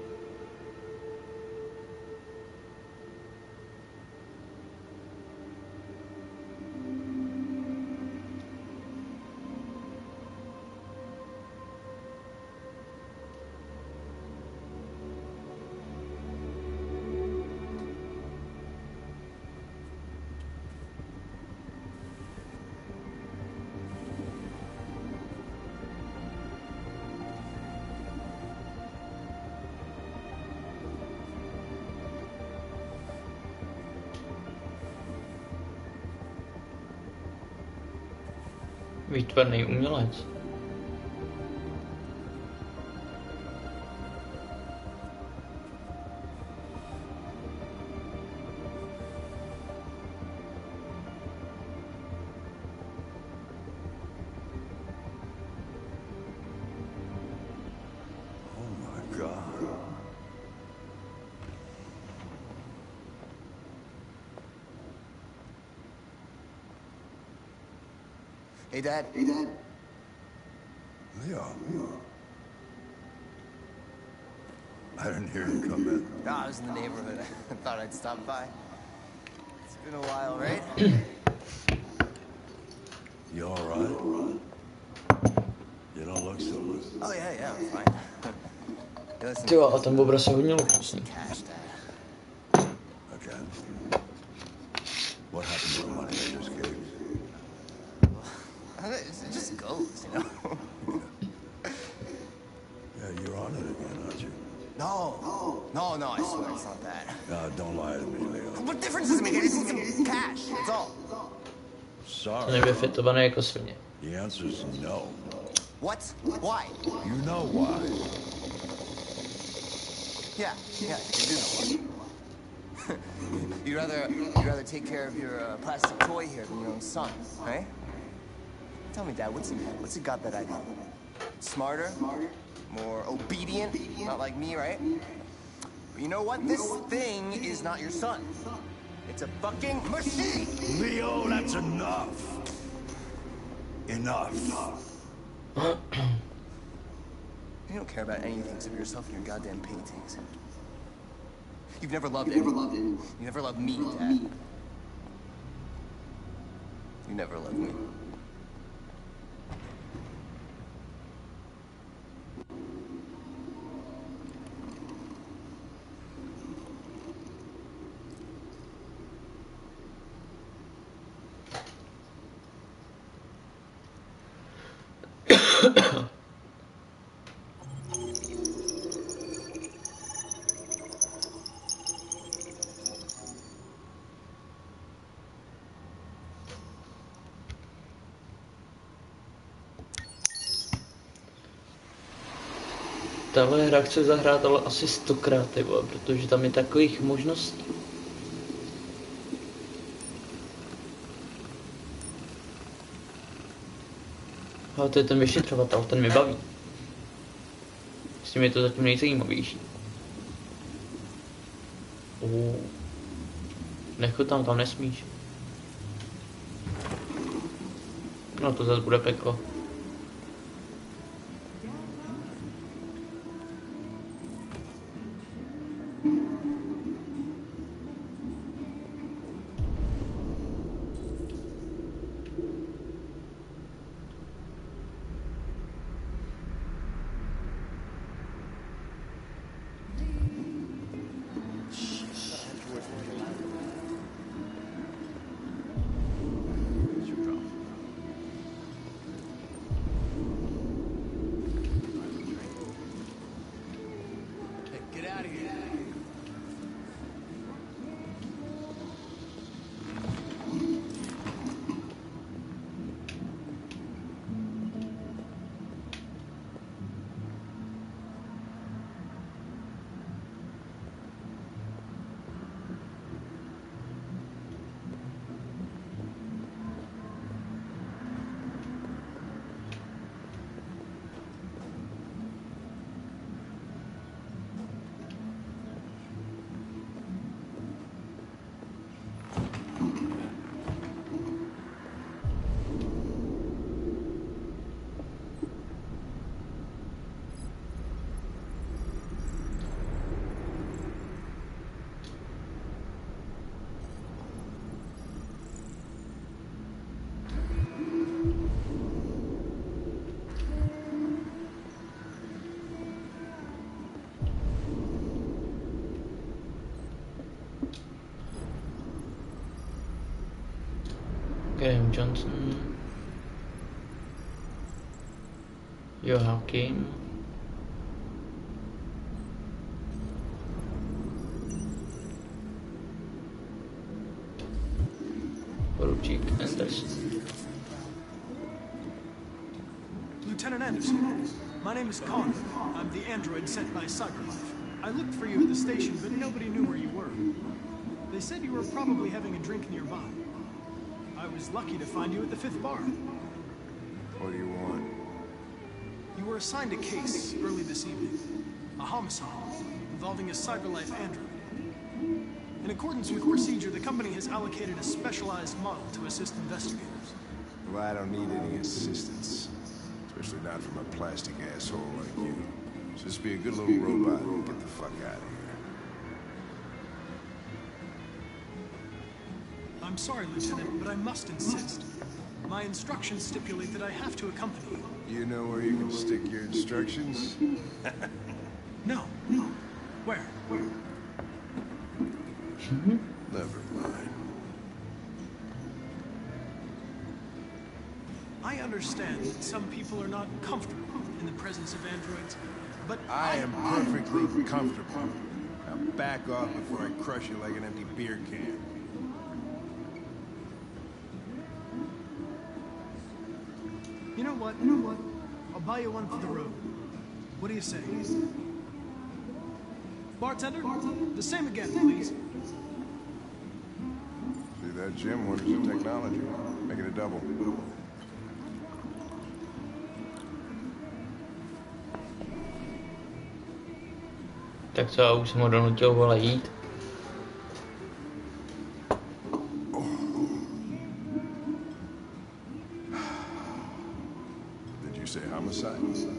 Výtvarný umělec.
Oh my God.
Hey, Dad. Hey, Dad.
Leo. I didn't hear you come in.
No, I was in the neighborhood. I thought I'd stop by. It's been a while, right?
You all right? You don't look so good.
Oh, yeah, yeah, I'm fine. Hey, listen,
Ty jo, a ten obraz se hodně luxusní.
cash, Dad.
Again? What happened to the money I just gave you?
It just goes, you know?
Yeah, you're on it again, aren't you?
No, no, no, I swear it's not that.
No, don't lie to me, Leo.
What difference does it make? I just need some cash, that's all.
To
Sorry.
nevyfitované jako svině.
The answer's no.
What? Why?
You know why.
Yeah, yeah, I think I do know why. you'd rather, you'd rather take care of your uh, plastic toy here than your own son, right? Tell me, Dad, what's it, what's it got that I don't? Smarter? More obedient? Not like me, right? But you know what? This thing is not your son. It's a fucking machine!
Leo, that's enough. Enough.
You don't care about anything except yourself and your goddamn paintings. You've never loved anyone. You never loved me, Dad. You never loved me.
Tahle hra chce zahrát ale asi stokrát, tyvo, protože tam je takových možností. Ale to je ten vyšetřovatel, ten mi baví. S tím je to zatím nejzajímavější. Uh. Nechod tam, tam nesmíš. No to zase bude peklo. Graham Johnson, Joachim, poručík Anderson.
Lieutenant Anderson, my name is Connor. I'm the android sent by Cyberlife. I looked for you at the station, but nobody knew where you were. They said you were probably having a drink nearby. I was lucky to find you at the fifth bar.
What do you want?
You were assigned a case early this evening. A homicide involving a Cyberlife android. In accordance with procedure, the company has allocated a specialized model to assist investigators.
Well, I don't need any assistance. Especially not from a plastic asshole like you. Just be a good little robot and get the fuck out of here.
I'm sorry, Lieutenant, but I must insist. My instructions stipulate that I have to accompany you.
You know where you can stick your instructions?
No. No. Where? Where?
Never mind.
I understand that some people are not comfortable in the presence of androids, but
I am perfectly comfortable. Now back off before I crush you like an empty beer can.
You know what? You know what? I'll buy you one for the road. What do you say? Bartender? The same again, please.
See that, Jim? Wonders of technology. Make it a double.
Tak co, já už jsem ho donutil, vole, jít.
Did you say homicide?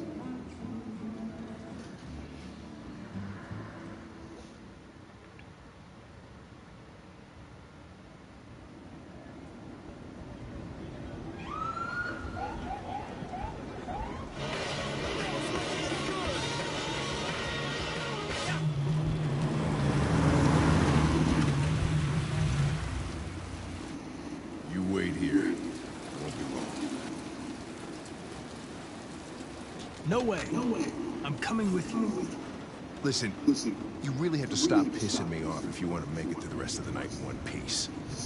No way. No way. I'm coming with you.
Listen, listen. You really have to stop pissing me off if you want to make it to the rest of the night in one piece.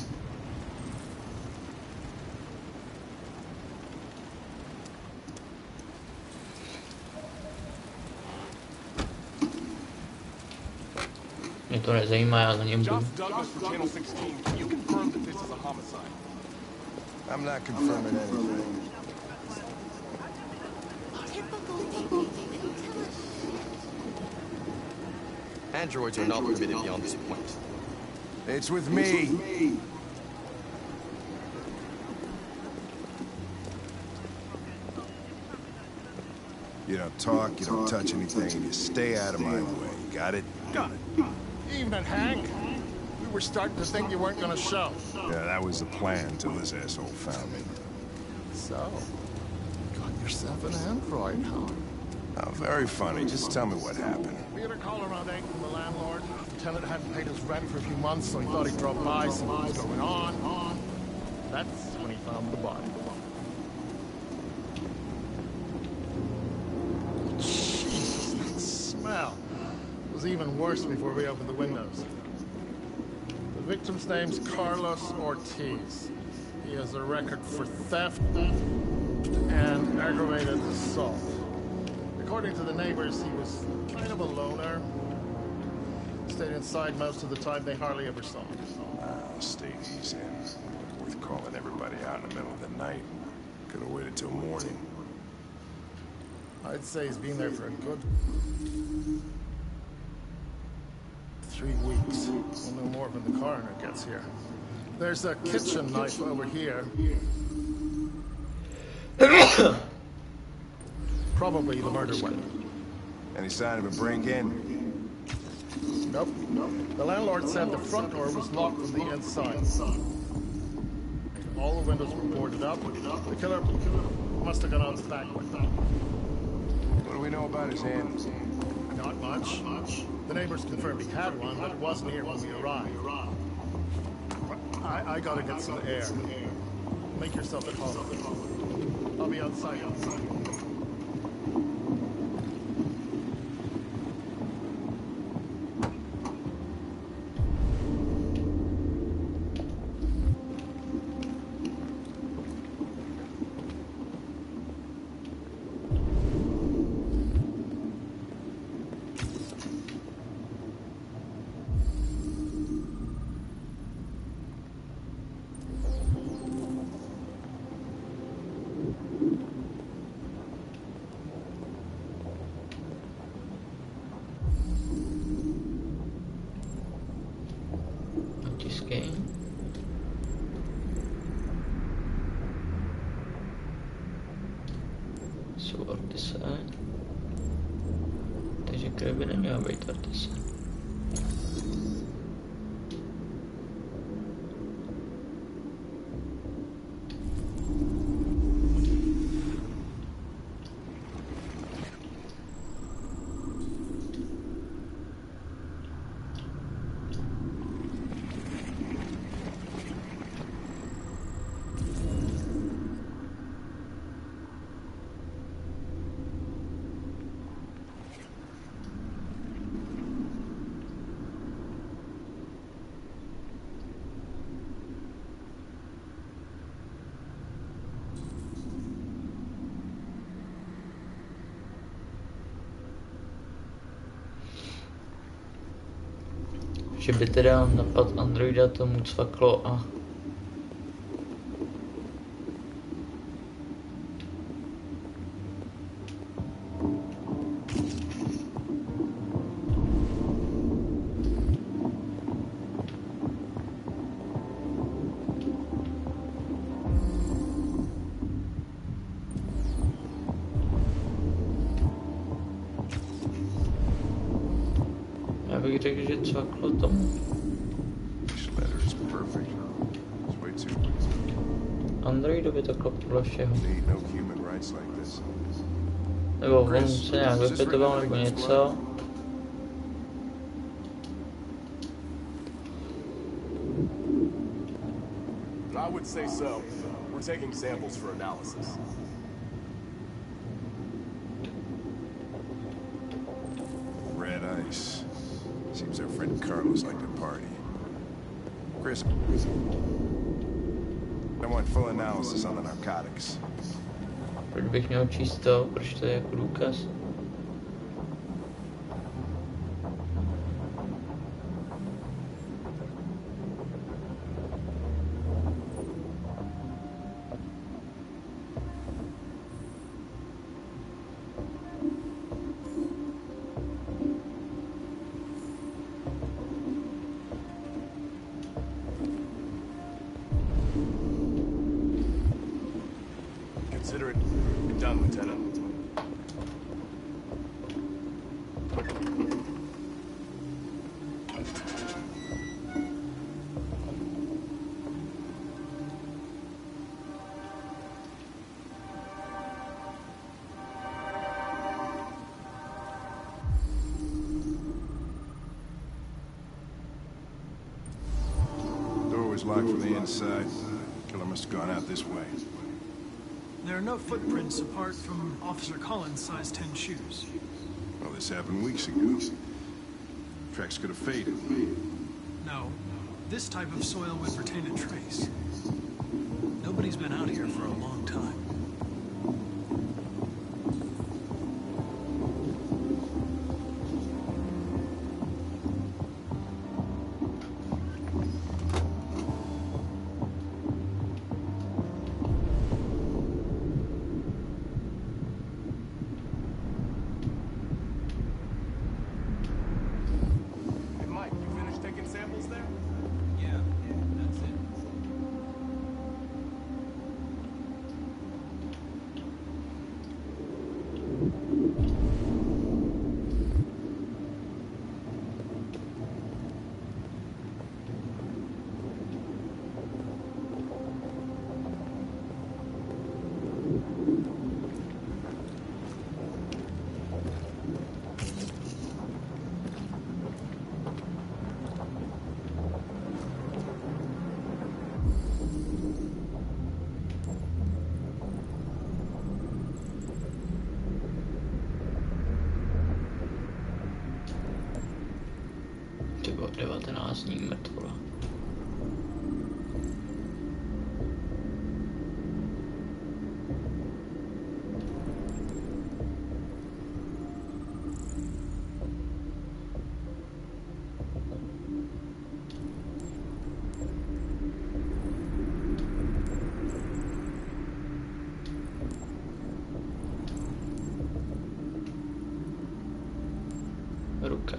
Mě to nezajímá, já za něm budu.
I'm not confirming anything.
Androids are not permitted beyond this point.
It's with me.
You don't talk, you don't touch anything, and you stay out of my way. Got it?
Got it. Evening, Hank. We were starting to think you weren't gonna show.
Yeah, that was the plan until this asshole found me.
So, got yourself an android, huh?
Oh, very funny. Just tell me what happened.
We had a call around eight from the landlord. The tenant hadn't paid his rent for a few months, so he thought he'd drop by, see what was going on. on. That's when he found the body. Jesus, that smell was even worse before we opened the windows. The victim's name's Carlos Ortiz. He has a record for theft and aggravated assault. According to the neighbors, he was kind of a loner. Stayed inside most of the time. They hardly ever saw him.
Oh, stay easy. Worth calling everybody out in the middle of the night. Could have waited till morning.
I'd say he's been there for a good three weeks. We'll know more when the coroner gets here. There's a kitchen knife over here. Probably the murder weapon.
Any sign of a break-in?
Nope. The landlord said the front door was locked from the inside. All the windows were boarded up. The killer must have gone out the back window.
What do we know about his hands?
Not much. The neighbors confirmed he had one, but it wasn't here when we arrived. I, I gotta get some air. Make yourself at home. I'll be outside.
Jsou Ortise. Takže kde by neměla být Ortise? Že by teda napad androida tomu cvaklo a já bych řekl, že cvaklo tomu. Androidovi to klopilo všeho. Nebo on se nějak vypětoval nebo něco.
I would say so. We're taking samples for analysis.
Red ice. Seems our friend Carlos liked to party. Chris, I want full analysis on the narcotics.
Proč bych měl číst to? Proč to je jako důkaz?
Consider it done, Lieutenant.
Door was locked from the inside. Killer must have gone out this way.
There are no footprints apart from Officer Collins' size ten shoes.
Well, this happened weeks ago. Tracks could have faded.
No, this type of soil would retain a trace. Nobody's been out here for a long time.
Hey, Mike, you finished taking samples there?
Yeah, that's it.
Tybo, devatenáct dní mrtvola. Ruka.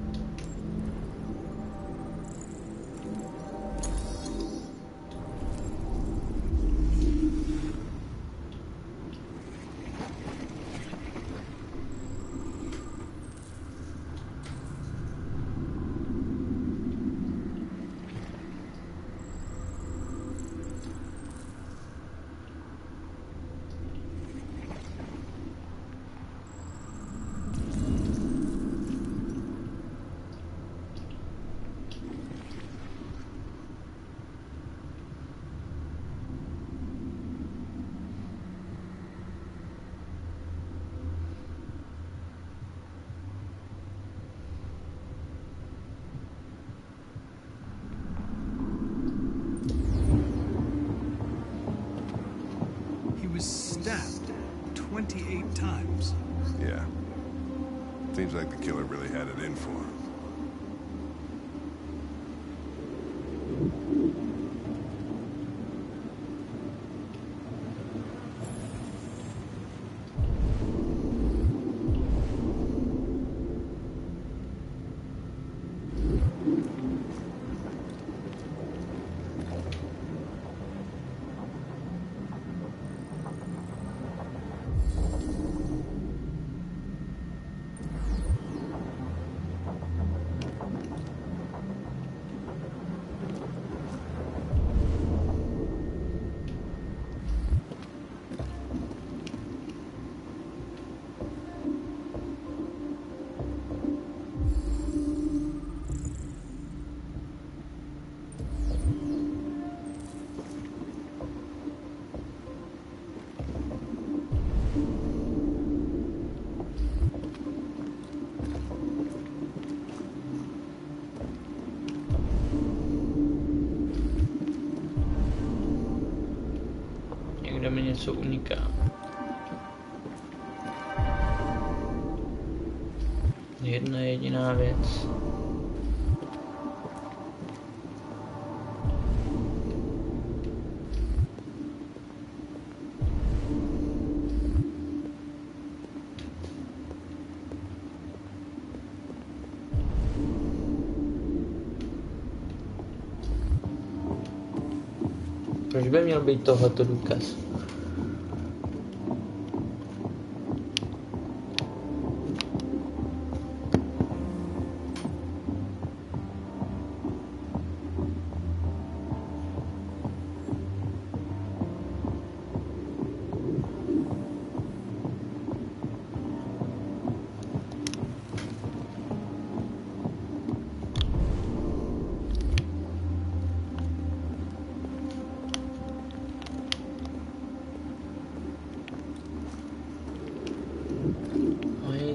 He was stabbed twenty-eight times.
Yeah. Seems like the killer really had it in for him.
Někde mi něco uniká. Jedna jediná věc. Proč by měl být tohleto důkaz?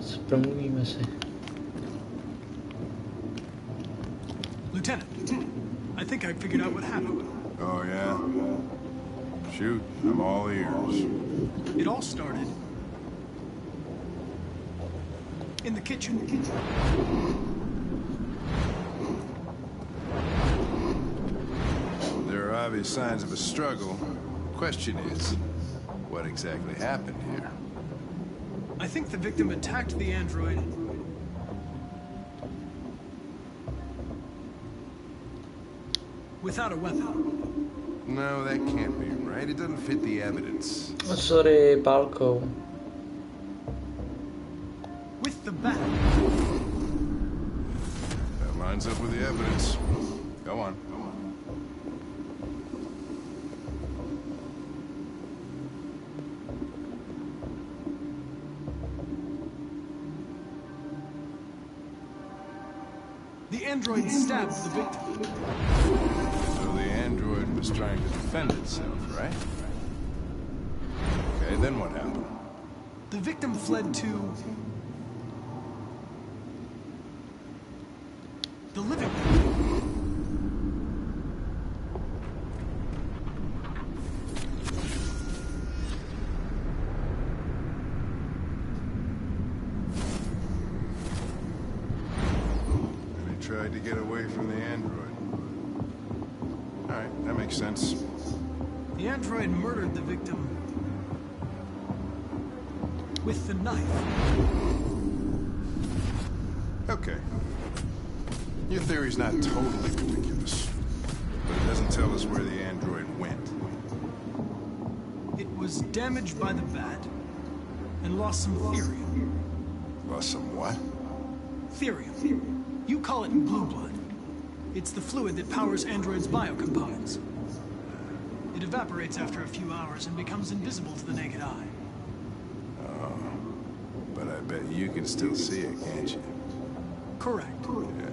Promluvíme si.
Lieutenant, I think I figured out what happened.
Oh, yeah? Shoot, I'm all ears.
It all started in the kitchen.
There are obvious signs of a struggle. Question is, what exactly happened here?
I think the victim attacked the android without a weapon.
No, that can't be right. It doesn't fit the evidence.
Oh, sorry, pálkou.
With the bat.
That lines up with the evidence. Go on.
The android stabbed the victim.
So the android was trying to defend itself, right? Okay, then what happened?
The victim fled to the living room.
Tried to get away from the android. All right, that makes sense.
The android murdered the victim with the knife.
Okay. Your theory's not totally ridiculous, but it doesn't tell us where the android went.
It was damaged by the bat and lost some therium.
Lost some what?
Therium. You call it blue blood. It's the fluid that powers androids' biocomponents. It evaporates after a few hours and becomes invisible to the naked eye.
Oh, but I bet you can still see it, can't you?
Correct.
Yeah.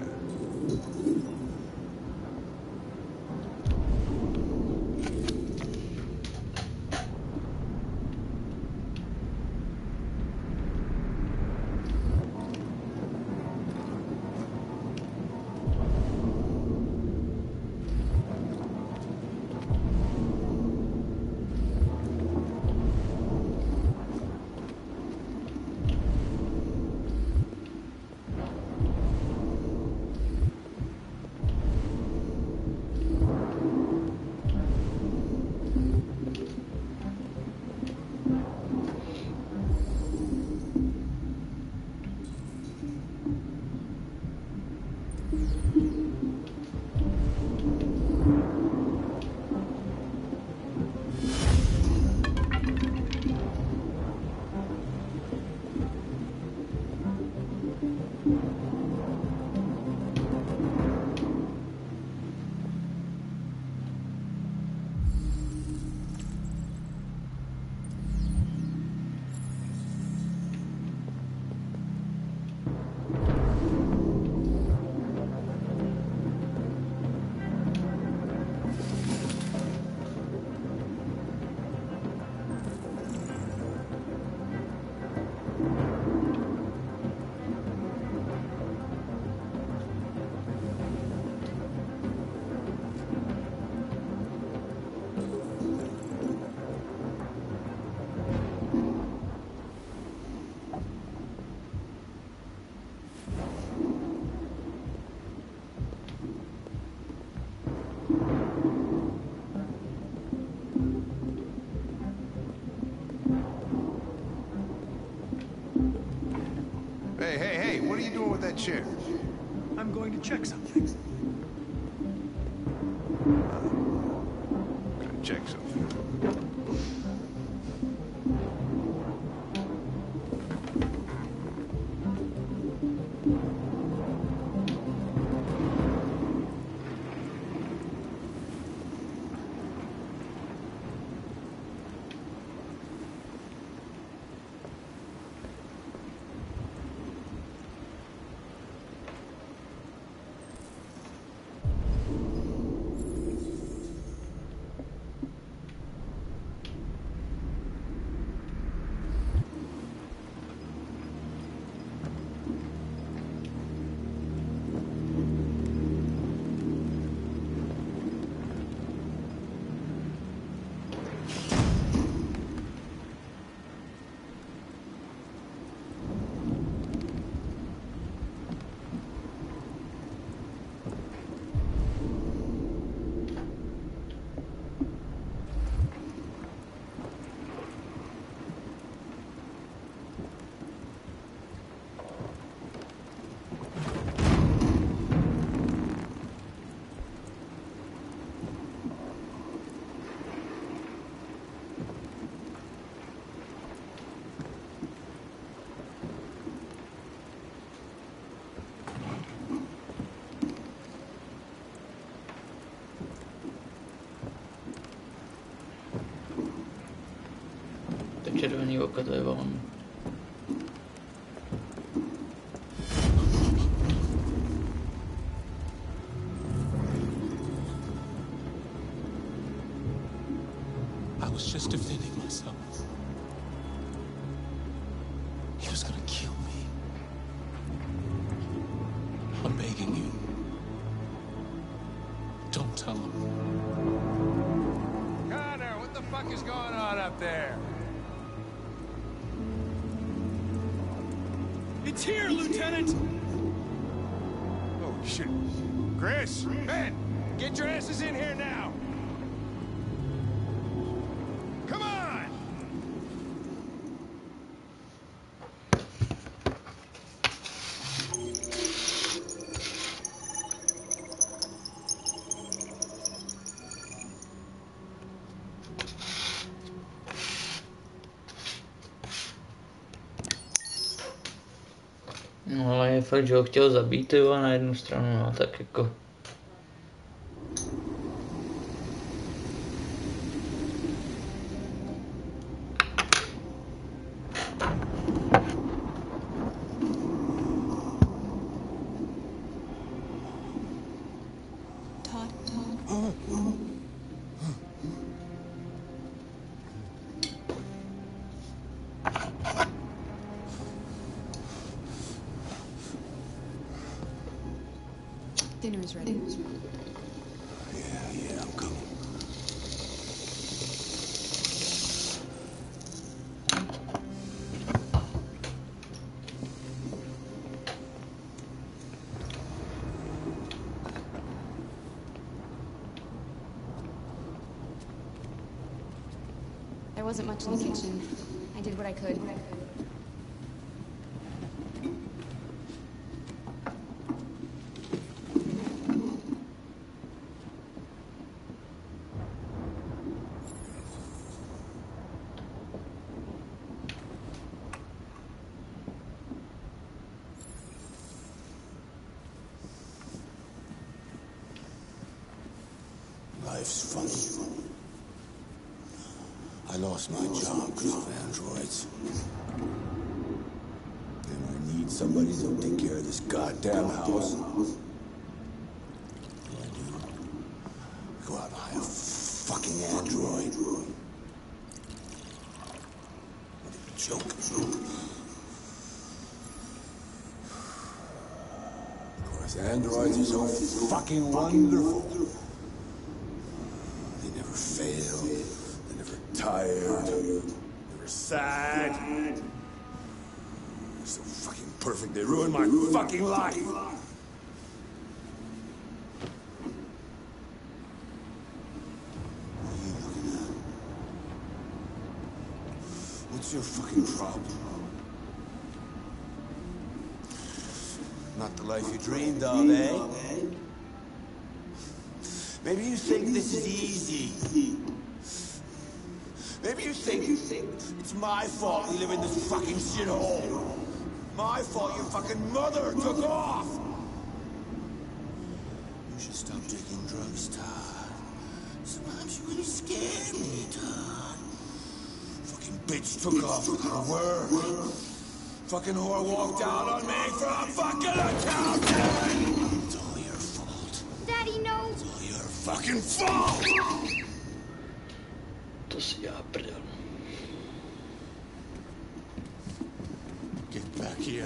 Hey, hey, hey, what are you doing with that chair?
I'm going to check something.
Uh, gonna check something.
červený oko, to je on.
I was just defending myself. He was gonna kill me. I'm begging you. Don't tell him.
Connor, what the fuck is going on up there?
It's here, Lieutenant!
Oh, shit. Chris, Ben, get your asses in here now! Come on!
No ale je fakt, že ho chtěl zabít, jo, na jednu stranu, no tak jako...
Dinner is ready.
Yeah, yeah, I'm coming.
There wasn't much in the kitchen. I did what I could.
Life's funny. I lost my job because of androids. And I need somebody to take care of this goddamn house. What do I do? I go out and hire a fucking android. What a joke. Of course, androids are so fucking wonderful. They never fail. They're never tired. Never sad. They're so fucking perfect. They ruined my fucking life. What are you looking at? What's your fucking problem? Not the life you dreamed of, eh? Maybe you think this is easy. Maybe you think it's my fault we live in this fucking shithole. My fault your fucking mother took off. You should stop taking drugs, Todd. Sometimes you really scare me, Todd. Fucking bitch took off with her word. Fucking whore walked out on me for a fucking accountant. It's all your fault.
Daddy, no.
It's all your fucking fault.
To si já prdel.
Get back here.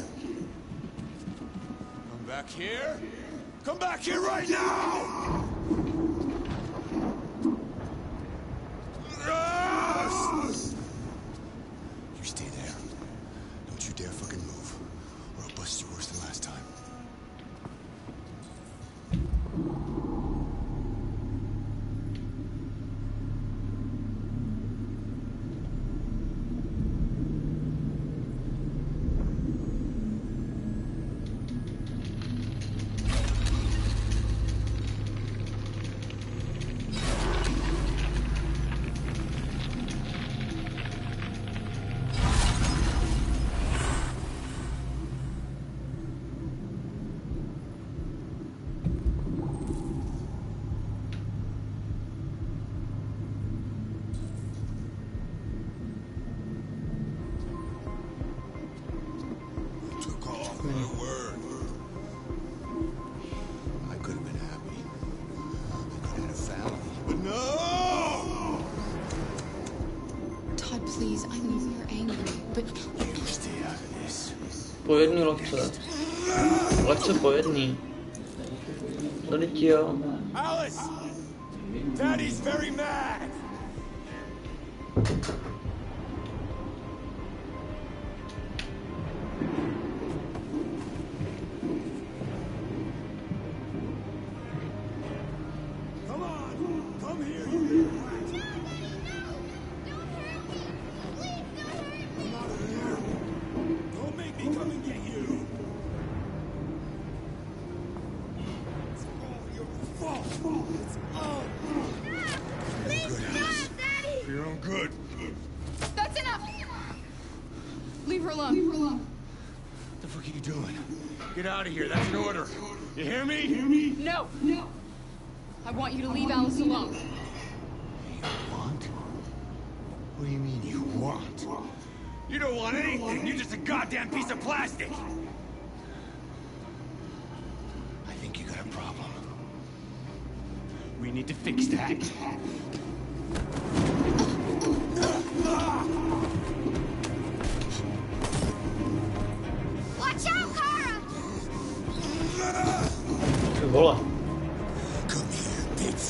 Come back here. Come back here right now! Yes! You stay there. Don't you dare fucking move, or I'll bust you worse than last time.
God, please, I know you're angry, but...
You stay out of this.
Po jedný lehce. Lehce po jedný. No teď jo.
Alice! Daddy's very mad! Come on! Come here, you little rat! Come out of here! Don't make me come and get you! It's all your fault! It's all...
Please stop, Daddy!
For your own good.
That's enough! Leave her alone. Leave her alone.
What the fuck are you doing? Get out of here, that's an order. You hear me? Hear me?
No! No! I want you to leave Alice alone.
You want? What do you mean you want? You don't want anything, you're just a goddamn piece of plastic! I think you got a problem. We need to fix that.
Watch out, Kara!
Ty vole.
Come here, bitch.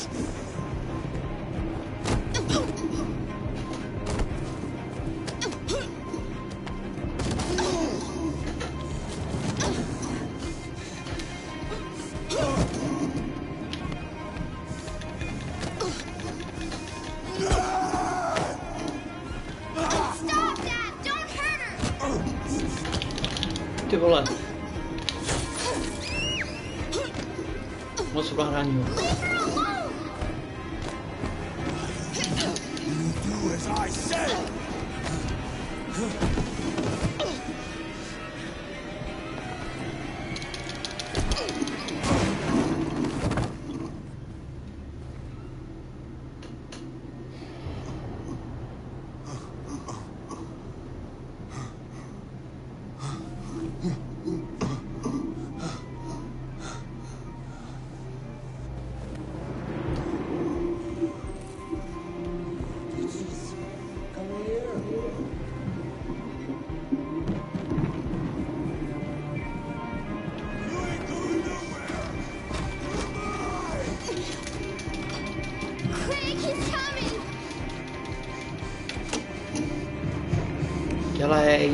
Stop, Dad! Don't hurt her!
Ty vole. Moc vládání.
Leave her alone!
You do as I say!
Quick, he's coming!
Dělej.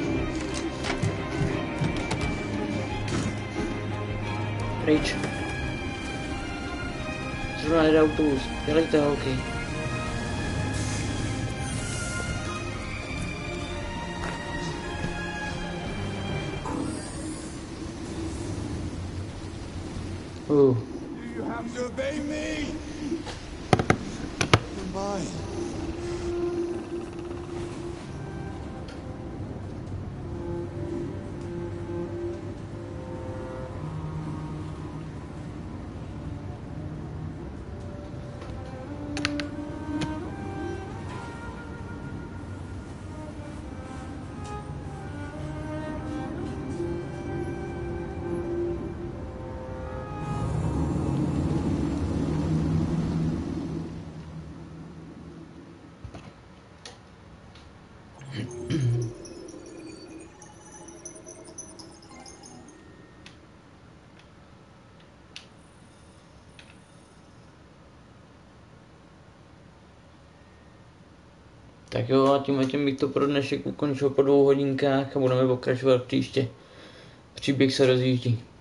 Pryč. Zrovna nejde autobus. Dělejte, holky. Uh.
You have to obey me! You're mine.
Tak jo, a tím tím bych to pro dnešek ukončil po dvou hodinkách a budeme pokračovat příště. Příběh se rozjíždí.